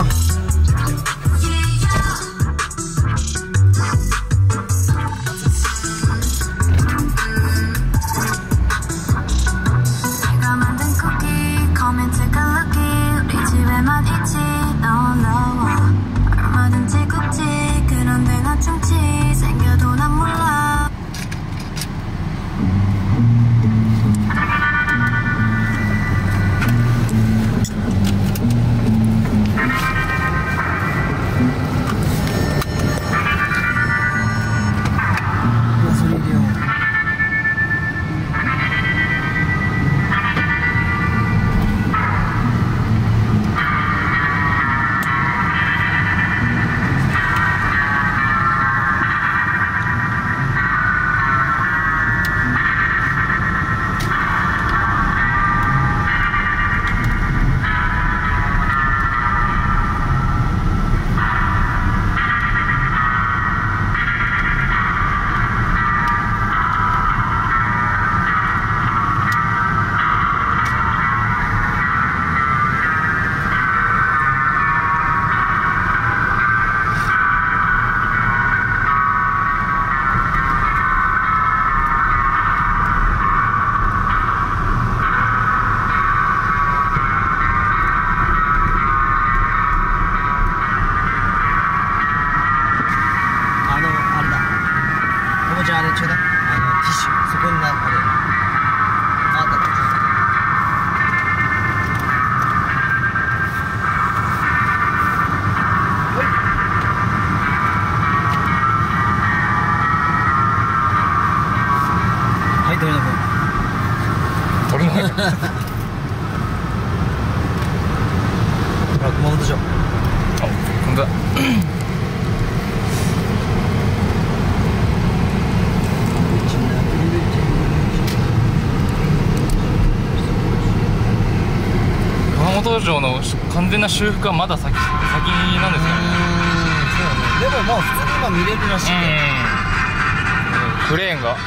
鳥の糞。 鳥の糞。 ほら熊本城。 あ、本当だ。熊本城の完全な修復はまだ先なんですかね。 でももう普通に今見れるらしいね。 クレーンが。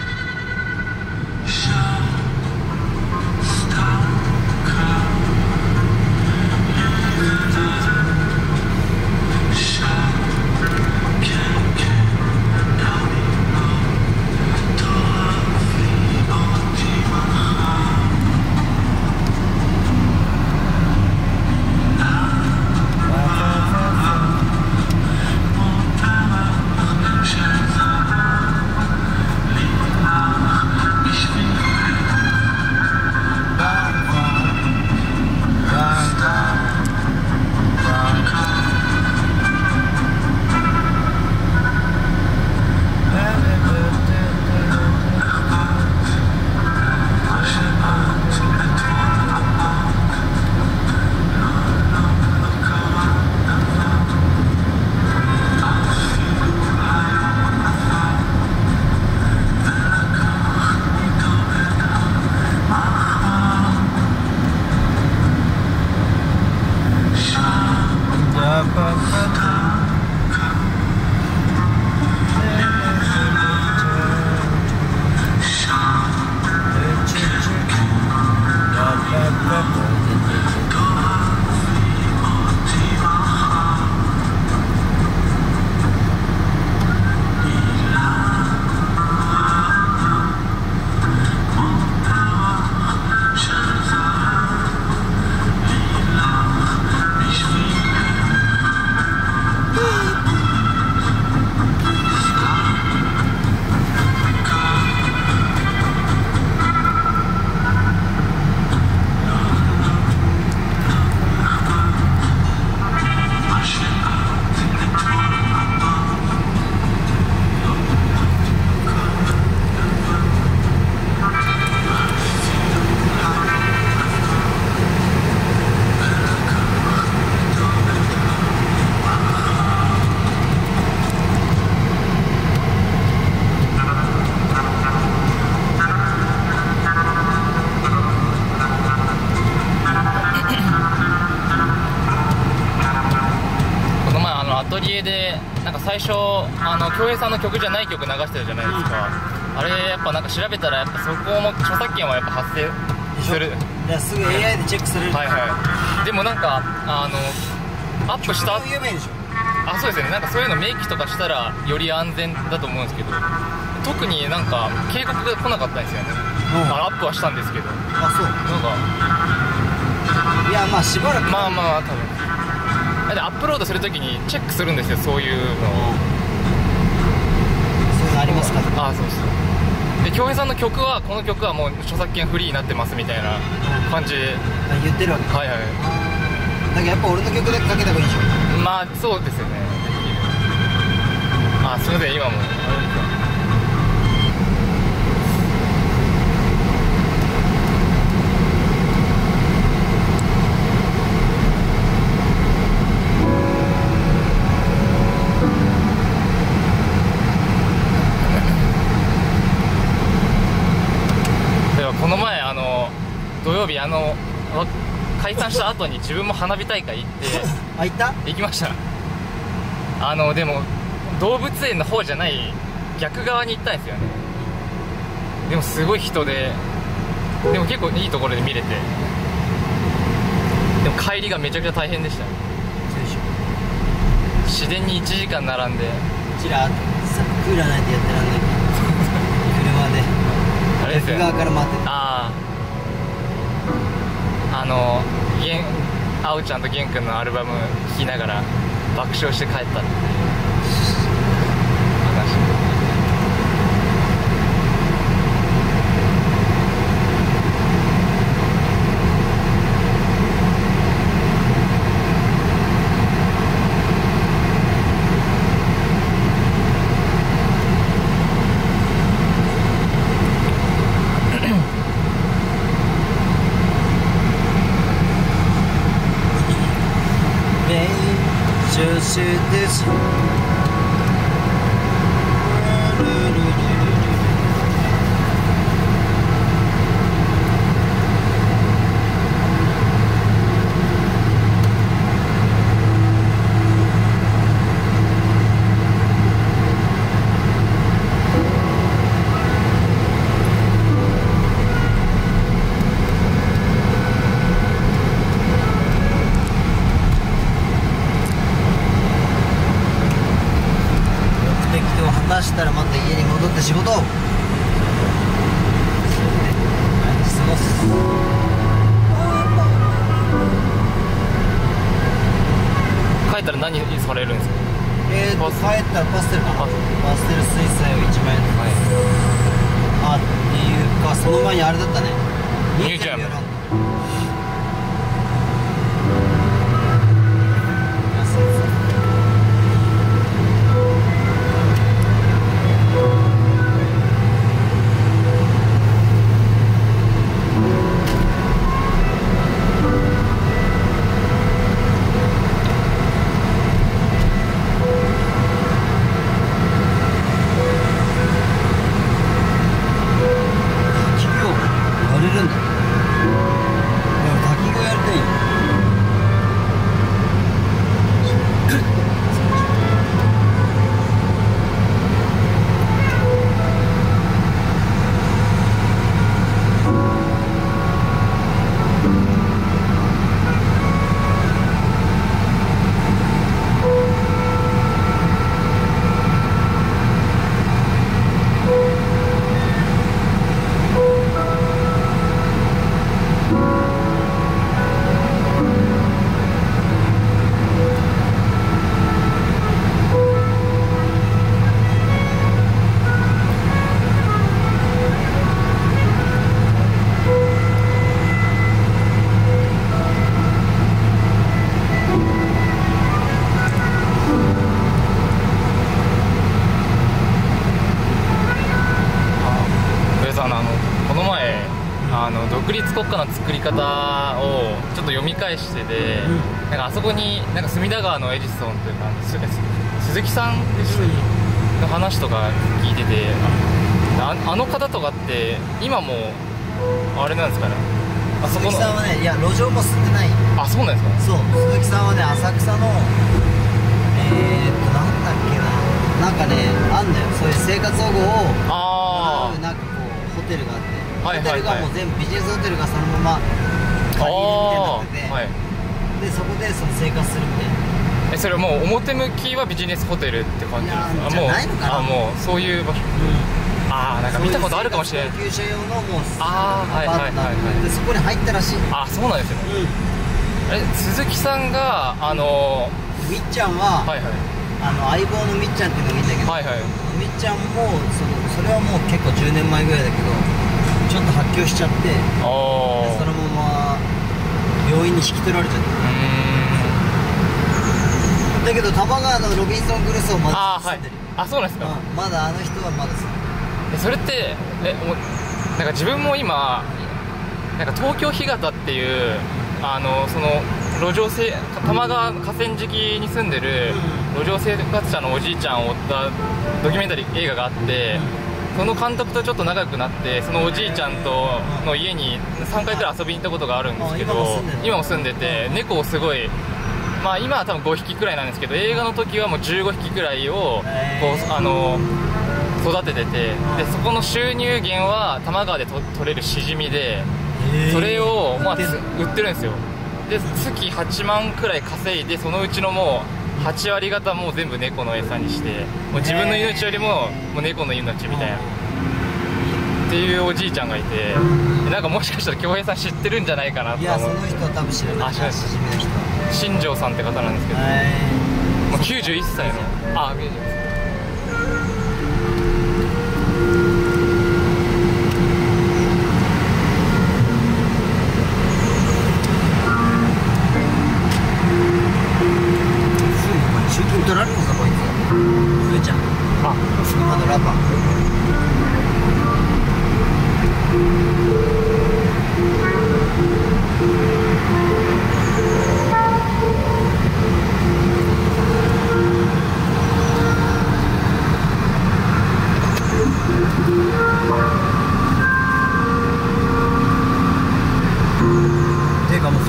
最初京平さんの曲じゃない曲流してるじゃないですか。あれやっぱなんか調べたらやっぱそこも著作権はやっぱ発生する。 いやすぐ AI でチェックされる。 はいはい。でもなんかアップした有名でしょ。 あ、そうですね。なんかそういうの明記とかしたらより安全だと思うんですけど、特になんか警告が来なかったんですよね。アップはしたんですけど。 あ、そう。 なんかいやまあしばらく。 まあまあ多分。でアップロードするときにチェックするんですよ、そういうのを。 そういうのありますか。 ああ、そうそう。で京平さんの曲はこの曲はもう著作権フリーになってますみたいな感じで言ってるわけ。 はいはい。 だけどやっぱ俺の曲だけかけた方がいいでしょ。 まあそうですよね。あ、すみません、今もこの前土曜日解散した後に自分も花火大会行ってあ、行った？ 行きました。でも動物園の方じゃない逆側に行ったんですよね。でもすごい人で、でも結構いいところで見れて、でも帰りがめちゃくちゃ大変でした。市電に1時間並んでちらっとさ、クーラーないとやってらんない車であれですよ、 逆側から回ってた。 あおちゃんと玄君のアルバム聴きながら爆笑して帰ったって話。 教えてし出したらまた家に戻って仕事を毎日過ごす。 帰ったら何されるんですか？ 帰ったらパステルかな。パステル水彩を1万円で買える。あ、っていうかその前にあれだったね、 ミュージアム。独立国家の作り方をちょっと読み返してて、なんかあそこになんか隅田川のエジソンというか鈴木さんの話とか聞いてて、あの方とかって今もあれなんですかね、あそこの鈴木さんはね、いや路上も住んでない。 あ、そうなんですか。 そう、鈴木さんはね、浅草のなんだっけな、なんかね、あんだよ、そういう生活保護をもらうなんかこうホテルがあって、ホテルがもう全部ビジネスホテルがそのまま借り入れみたいになってて、でそこでその生活するみたいな。 それはもう表向きはビジネスホテルって感じですか？ じゃないのかな。 もうそういう場所、ああ、なんか見たことあるかもしれない。 高級者用のもうアパートなんで、そこに入ったらしい。 あ、そうなんですよね。鈴木さんがみっちゃんは、相棒のみっちゃんっていうのがいいんだけど、みっちゃんもそれはもう結構10年前ぐらいだけど、ちょっと発狂しちゃって、そのまま病院に引き取られちゃった。だけど多摩川のロビンソン・グルソンまだ住んでる。 あ、そうなんですか。 まだあの人はまだ住んでる。 それってなんか自分も今なんか東京干潟っていうその路上多摩川河川敷に住んでる路上生活者のおじいちゃんを追ったドキュメンタリー映画があって、その監督とちょっと仲良くなって、そのおじいちゃんとの家に3回くらい遊びに行ったことがあるんですけど、今も住んでて、猫をすごい、まあ今は多分5匹くらいなんですけど、映画の時はもう15匹くらいをこう育ててて、でそこの収入源は多摩川で取れるシジミで、それをまあ売ってるんですよ。で月8万くらい稼いで、そのうちのもう8割方もう全部猫の餌にして、もう自分の命よりももう猫の命みたいなっていうおじいちゃんがいて、なんかもしかしたら恭平さん知ってるんじゃないかなと思う。 いや、その人は多分知らない。 あ、知らない。新庄さんって方なんですけど、もう91歳の見えてます。 集金取られるのかこいつ。上ちゃん。今のラパン。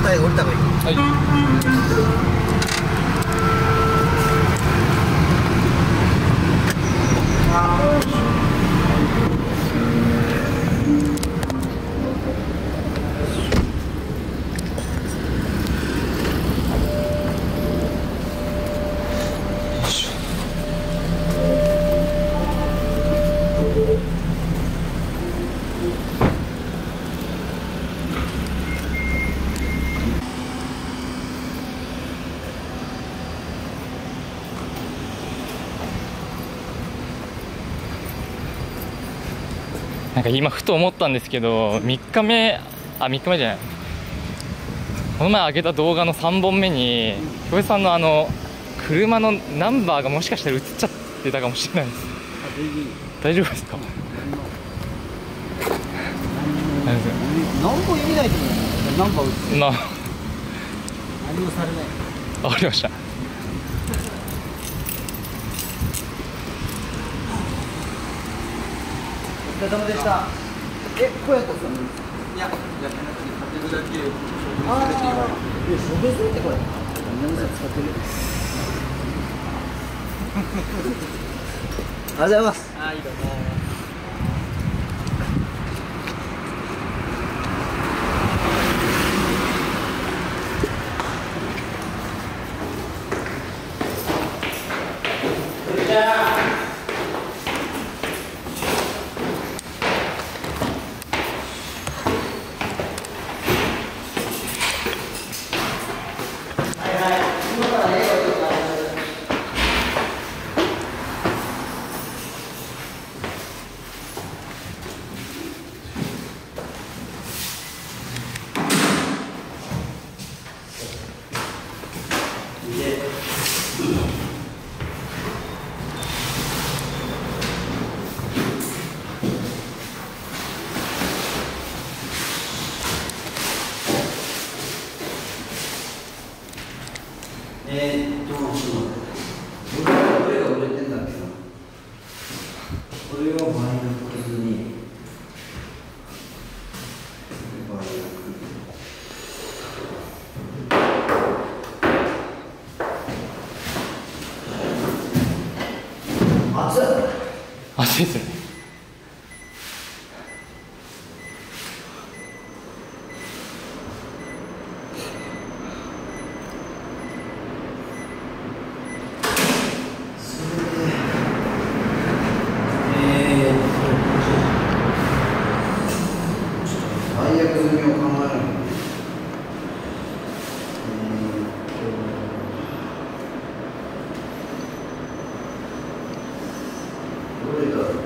最後降りた方がいい。 はい。なんか今ふと思ったんですけど、3日目じゃない、この前上げた動画の3本目に京平さんの車のナンバーがもしかしたら映っちゃってたかもしれないです。大丈夫ですか？ 何も意味ないと思う。ナンバー映って何もされない。 わかりました。 お疲れ様でした。こうやったんですか？ いや、やってなくて、買ってるだけで、 ああ、処分するってこれ。何歳使ってる？ありがとうございます。 ああ、いいと思う。 どれが売れてんだっけな。これはマイナスに。 暑いですね。 最悪済みを考える。どれだっけな。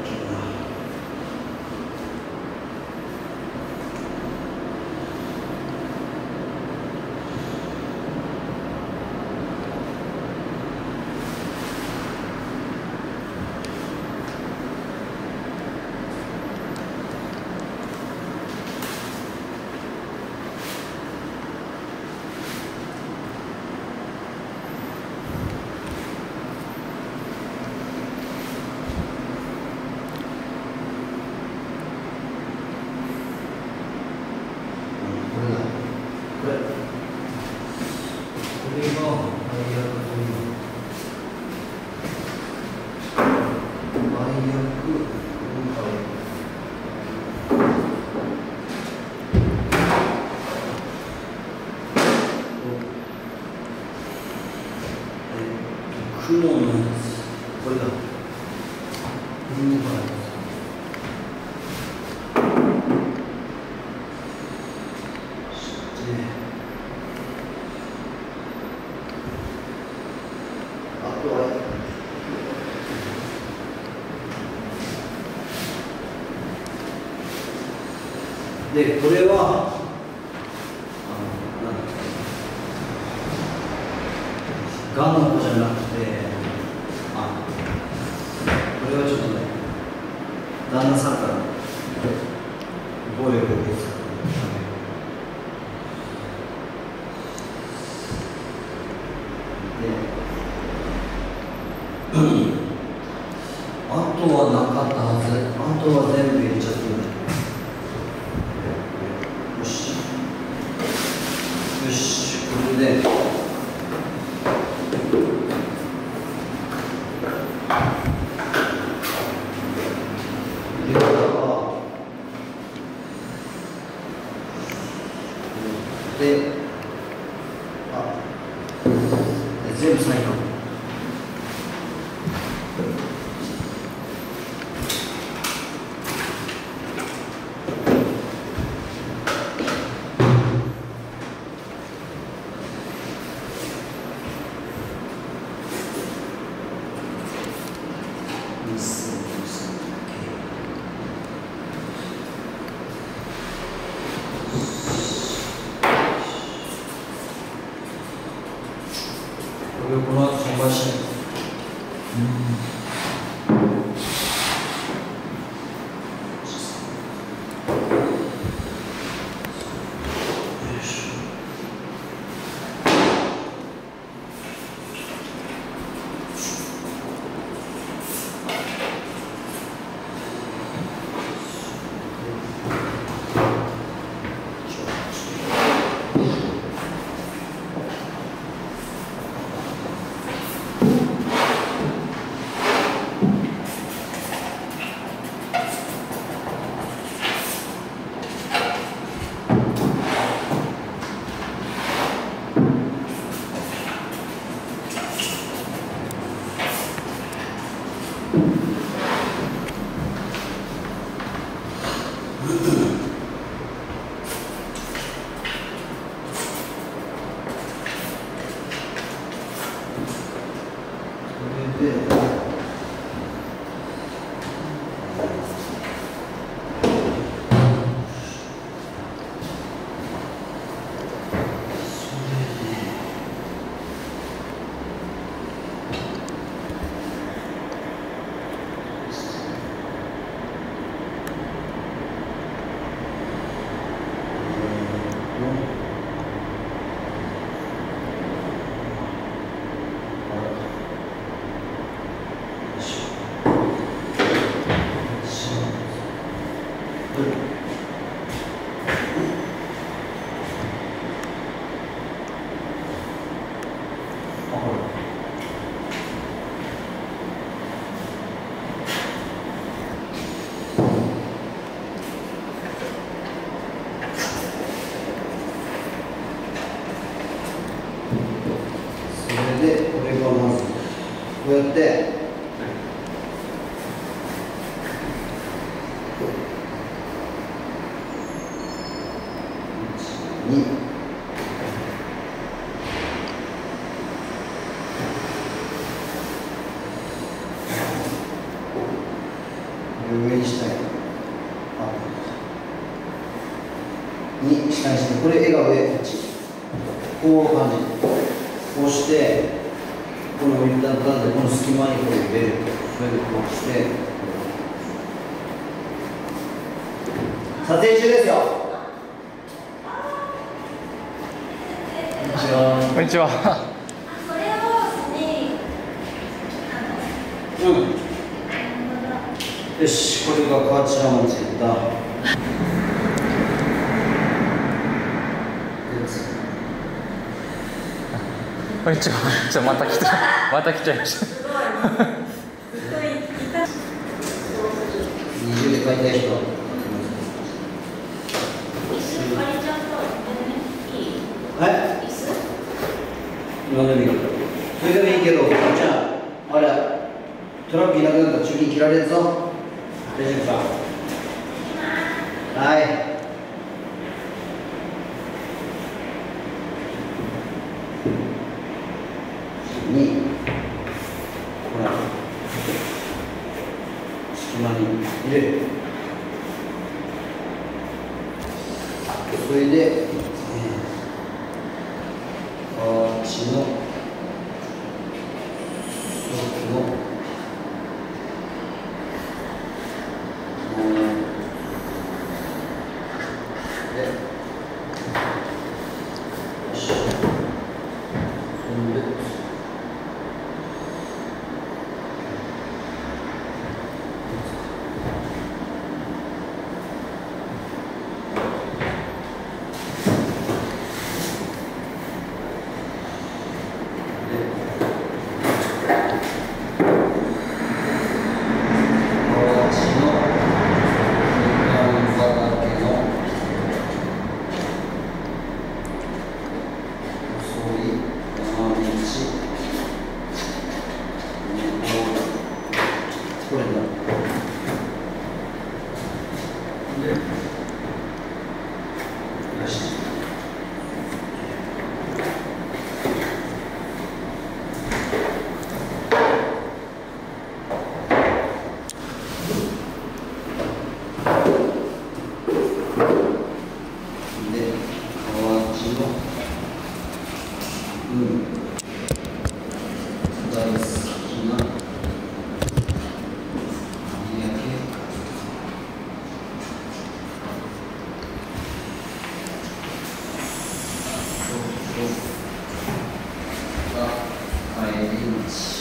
雲のやつ、これだ。雲がで、これはガンの子じゃなくて、これはちょっとね、旦那さんから暴力を受けてた。あとはなかったはず。あとは全部入れちゃってる。よし。よし。 で、あ、全部サインかも。これをこの後販売しないと。で、これがまずこうやって2上にしたい2下にしてこれ絵が上こっちこう感じこうしてこの一旦でこの隙間にこう入れるそれでこうして撮影中ですよ。こんにちは。 こんにちは。 よし、これが河内浜町だ。 こんにちは。また来ちゃいました。 20で買いたい人。はい。今でもいいけど。それでもいいけど、じゃあ、あれ、トラックいなくなったら中に切られるぞ。大丈夫か。はい。にほら隙間に入れる。それであっちの奥のでよし河内の大好きな三宅帰り道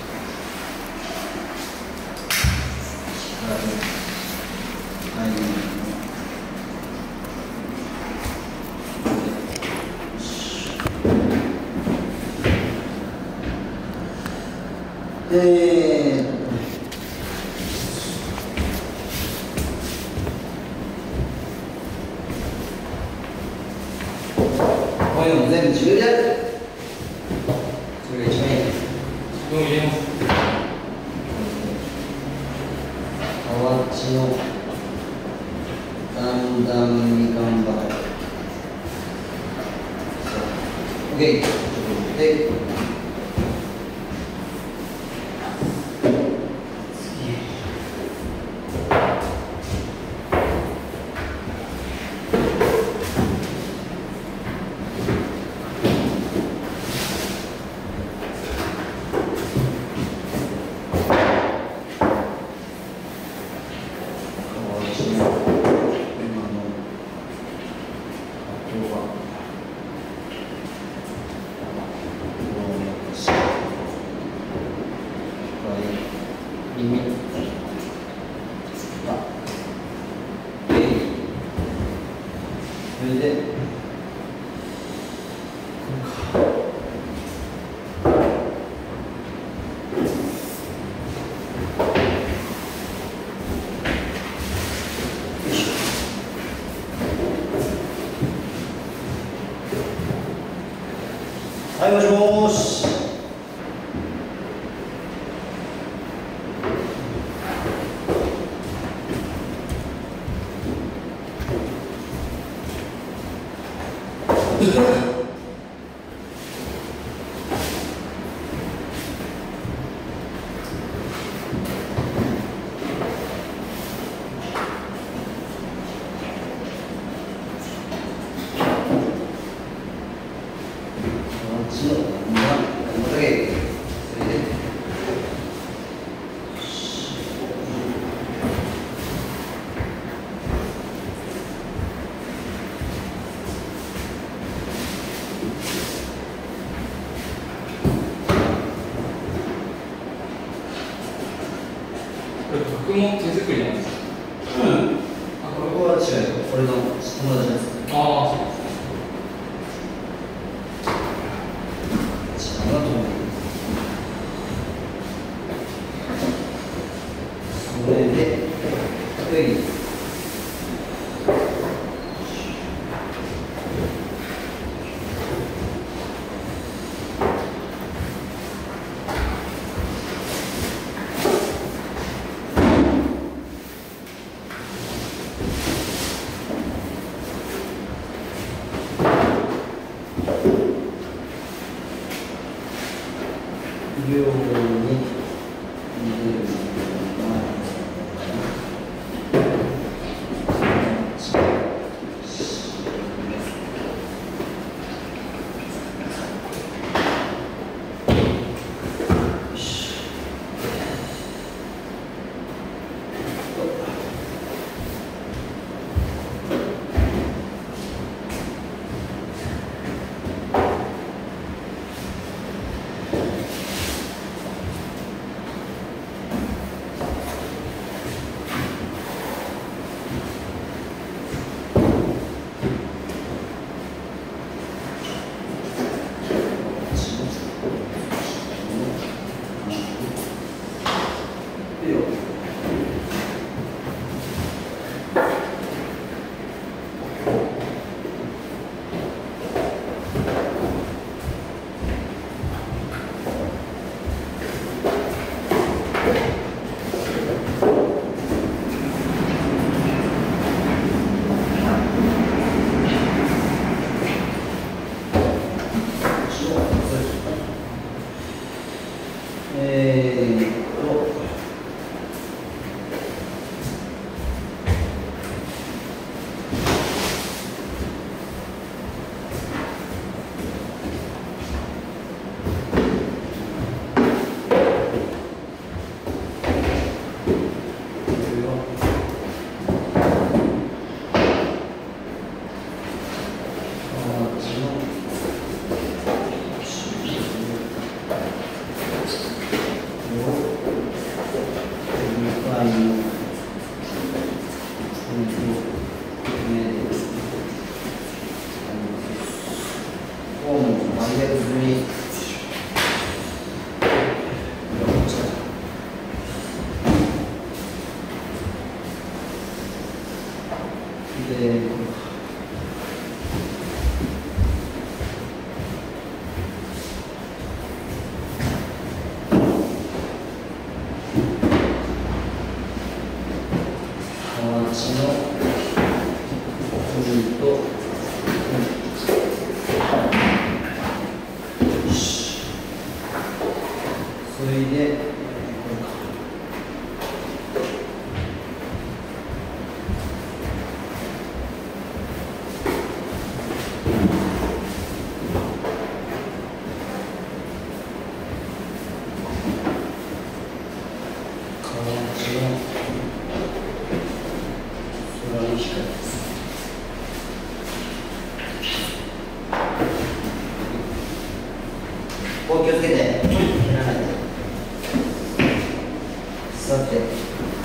こういうのも全部自分でやる。それが一番いい。 でも入れます。 河内のだんだんみかんバカ。オッケー。で。それではい、もしもーし。 僕も手作りなんですか？ うん。ここは違うよ。俺の友達のやつ。 ああ、そうです。 違うなと思う。それで、量にここ気をつけて、蹴らないで。座って。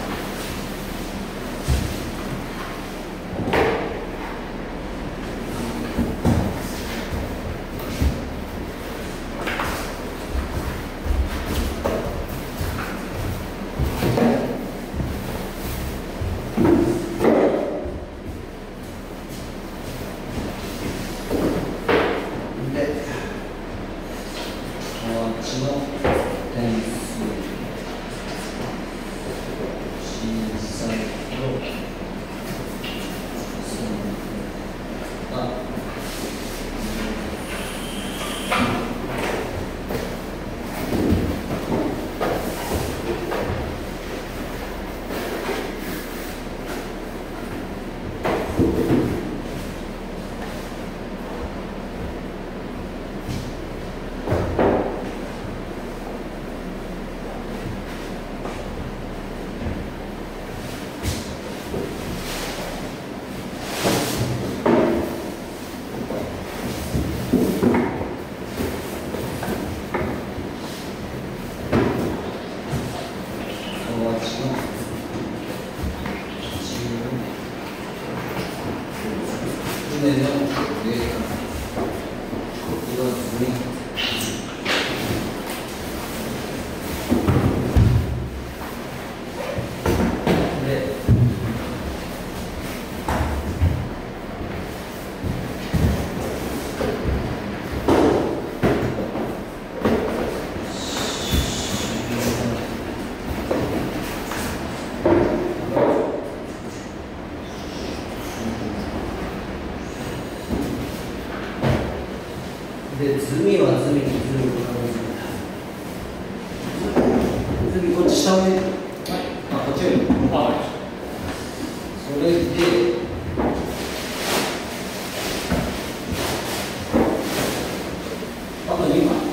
で、ズミはズミにズミズミこっち下上、あ、こっち上、それであと2番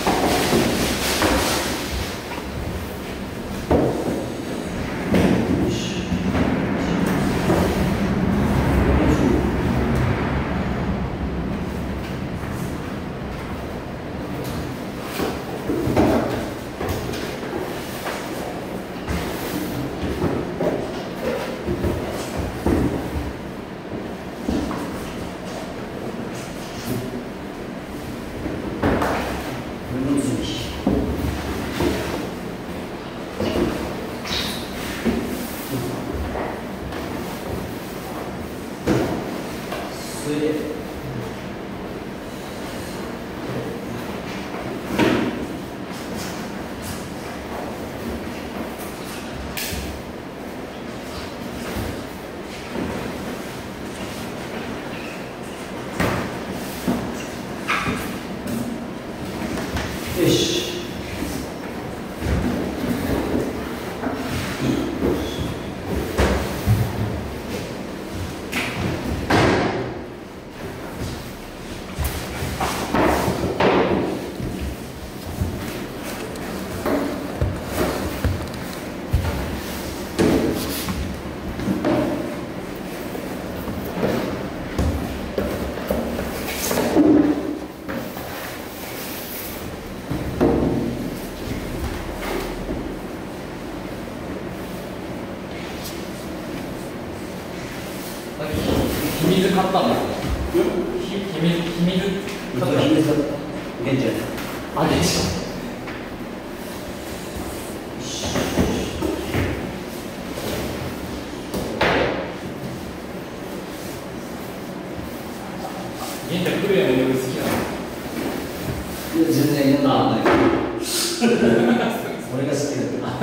よし。 水買ったんですか？秘密買ったんですか？ 現地あ、現地。現地来るやん、夜好きなの。 いや、全然嫌なのない。俺が好きだから。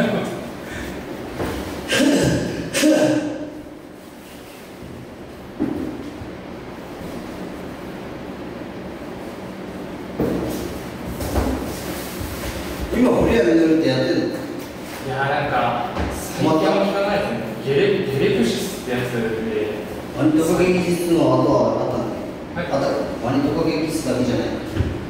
今、フレアミノルってやってるの？ いやーなんか、最近は聞かないですね。ゲレプシスってやつで。 ワニトカゲ技術の後はあったの？ はい、 あったワニトカゲ技術だけじゃない。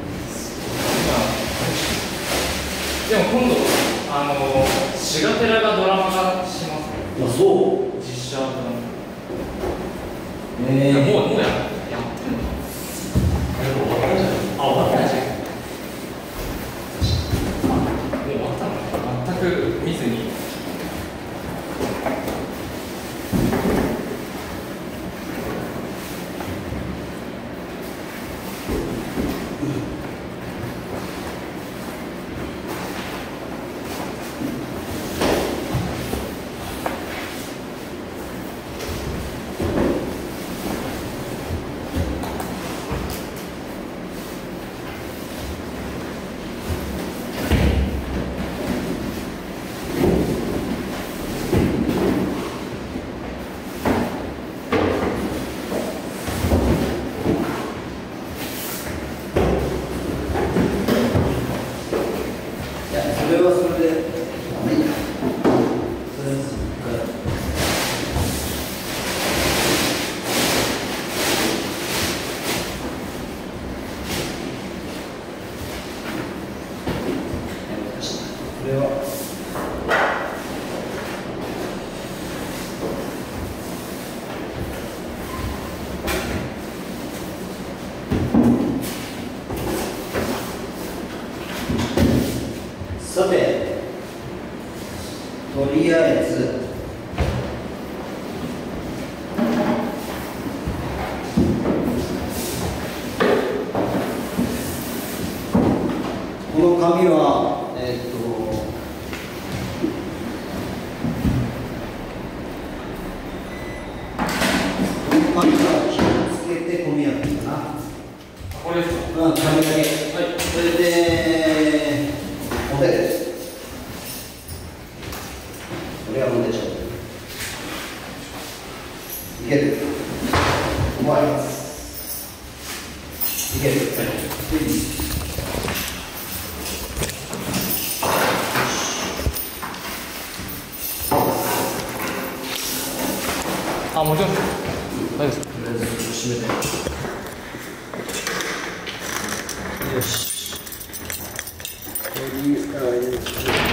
でも今度、シガテラがドラマ化しますね。 あ、そう。 実写ドラマ。もうやってんの？終わったんじゃない？あ、終わったんじゃない？もう終わったの？全く見ずに。 それはそれで、まあいいや。それはそっから。これは。さて、とりあえずこの紙はこの紙は気をつけて込みやっていいかな。 これですか？ 紙だけ。はい。それでモテです。これはモテちゃう。いける。うまい。いける。はい。 あ、もちろん。大丈夫ですか？ とりあえず閉めて。よし。とりあえず。